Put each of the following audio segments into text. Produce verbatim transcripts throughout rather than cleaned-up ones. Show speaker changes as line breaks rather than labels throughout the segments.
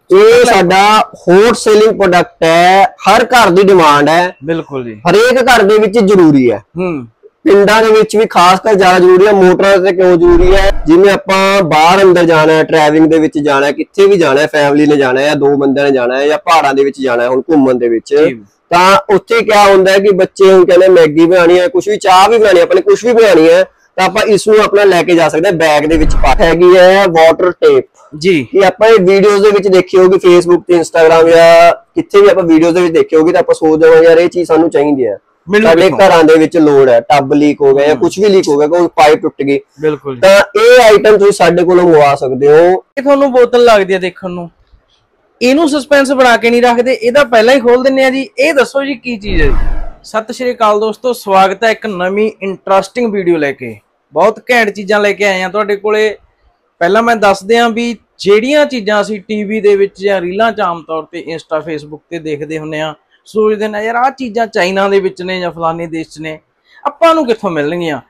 ਇਹ ਸਾਡਾ hot selling product ਹੈ, ਹਰ ਘਰ ਦੀ ਡਿਮਾਂਡ ਹੈ। ਬਿਲਕੁਲ ਜੀ, ਹਰੇਕ ਘਰ ਦੇ ਵਿੱਚ ਜ਼ਰੂਰੀ ਹੈ। ਹੂੰ ਪਿੰਡਾਂ ਦੇ ਵਿੱਚ ਵੀ ਖਾਸ ਕਰ ਜ਼ਿਆਦਾ ਜ਼ਰੂਰੀ ਹੈ। ਮੋਟਰਾਂ ਤੇ ਕਿਉਂ ਜ਼ਰੂਰੀ ਹੈ? ਜਿਵੇਂ ਆਪਾਂ ਬਾਹਰ ਅੰਦਰ ਜਾਣਾ ਹੈ, ਟਰੈਵਲਿੰਗ ਦੇ ਵਿੱਚ ਜਾਣਾ ਹੈ, ਕਿੱਥੇ ਵੀ ਜਾਣਾ ਹੈ, ਫੈਮਿਲੀ ਨੇ ਜਾਣਾ ਹੈ ਜਾਂ ਦੋ ਬੰਦਿਆਂ ਨੇ ਜਾਣਾ ਹੈ ਜਾਂ ਪਹਾੜਾਂ ਦੇ ਵਿੱਚ ਜਾਣਾ ਹੈ ਹੁਣ ਘੁੰਮਣ ਦੇ ਵਿੱਚ, ਤਾਂ ਉੱਥੇ ਕਿਆ ਹੁੰਦਾ ਹੈ ਕਿ ਬੱਚੇ ਹੁਣ ਕਹਿੰਦੇ ਮੈਗੀ ਬਣਾਉਣੀ ਹੈ, ਕੁਛ ਵੀ ਚਾਹ ਵੀ ਬਣਾਉਣੀ ਹੈ, ਆਪਣੇ ਕੁਛ ਵੀ ਬਣਾਉਣੀ ਹੈ, ਤਾਂ ਆਪਾਂ ਇਸ ਨੂੰ ਆਪਣਾ ਲੈ ਕੇ ਜਾ ਸਕਦੇ ਹਾਂ ਬੈਗ ਦੇ ਵਿੱਚ। ਪਾ ਹੈਗੀ ਹੈ ਵਾਟਰ ਟੇਪ ਜੀ, ਕਿ ਆਪਾਂ ਇਹ ਵੀਡੀਓਜ਼ ਦੇ ਵਿੱਚ ਦੇਖੀ ਹੋਗੀ ਫੇਸਬੁੱਕ ਤੇ ਇੰਸਟਾਗ੍ਰਾਮ ਜਾਂ ਕਿੱਥੇ ਵੀ ਆਪਾਂ ਵੀਡੀਓਜ਼ ਦੇ ਵਿੱਚ ਦੇਖੀ ਹੋਗੀ, ਤਾਂ ਆਪਾਂ ਸੋਚਦੇ ਹਾਂ ਯਾਰ ਇਹ ਚੀਜ਼ ਸਾਨੂੰ ਚਾਹੀਦੀ ਹੈ। ਸਾਡੇ ਘਰਾਂ ਦੇ ਵਿੱਚ ਲੋੜ ਹੈ, ਟੱਬ ਲੀਕ ਹੋ ਗਿਆ ਜਾਂ ਕੁਝ ਵੀ ਲੀਕ ਹੋ ਗਿਆ, ਕੋਈ ਪਾਈਪ ਟੁੱਟ ਗਈ, ਬਿਲਕੁਲ ਤਾਂ ਇਹ ਆਈਟਮ ਤੁਸੀਂ ਸਾਡੇ ਕੋਲੋਂ ਮੰਗਵਾ ਸਕਦੇ ਹੋ। ਇਹ ਤੁਹਾਨੂੰ ਬੋਤਲ ਲੱਗਦੀ ਹੈ ਦੇਖਣ ਨੂੰ, ਇਹਨੂੰ ਸਸਪੈਂਸ ਬਣਾ ਕੇ ਨਹੀਂ ਰੱਖਦੇ, ਇਹਦਾ ਪਹਿਲਾਂ ਹੀ ਖੋਲ ਦਿੰਨੇ ਆ ਜੀ। ਇਹ ਦੱਸੋ ਜੀ ਕੀ ਚੀਜ਼ ਹੈ ਜੀ? ਸਤਿ ਸ਼੍ਰੀ ਅਕਾਲ ਦੋਸਤੋ, ਸਵਾਗਤ ਹੈ ਇੱਕ ਨਵੀਂ ਇੰਟਰਸਟਿੰਗ ਵੀਡੀਓ ਲੈ ਕੇ। ਬਹੁਤ ਘੈਂਟ ਚੀਜ਼ਾਂ ਲੈ ਕੇ ਆਏ ਆ ਤੁਹਾਡੇ ਕੋਲੇ। ਪਹਿਲਾਂ ਮੈਂ ਦੱਸ ਦਿਆਂ ਵੀ ਜਿਹੜੀਆਂ ਚੀਜ਼ਾਂ ਅਸੀਂ ਟੀਵੀ ਦੇ ਵਿੱਚ ਜਾਂ ਰੀਲਾਂ 'ਚ ਆਮ ਤੌਰ ਤੇ ਇੰਸਟਾ ਫੇਸਬੁੱਕ ਤੇ ਦੇਖਦੇ ਹੁੰਦੇ ਆ, ਸੋਚਦੇ ਨੇ ਯਾਰ ਆਹ ਚੀਜ਼ਾਂ ਚਾਈਨਾ ਦੇ ਵਿੱਚ ਨੇ ਜਾਂ ਫਲਾਣੇ ਦੇਸ਼ 'ਚ ਨੇ, ਆਪਾਂ ਨੂੰ ਕਿੱਥੋਂ ਮਿਲਣਗੀਆਂ।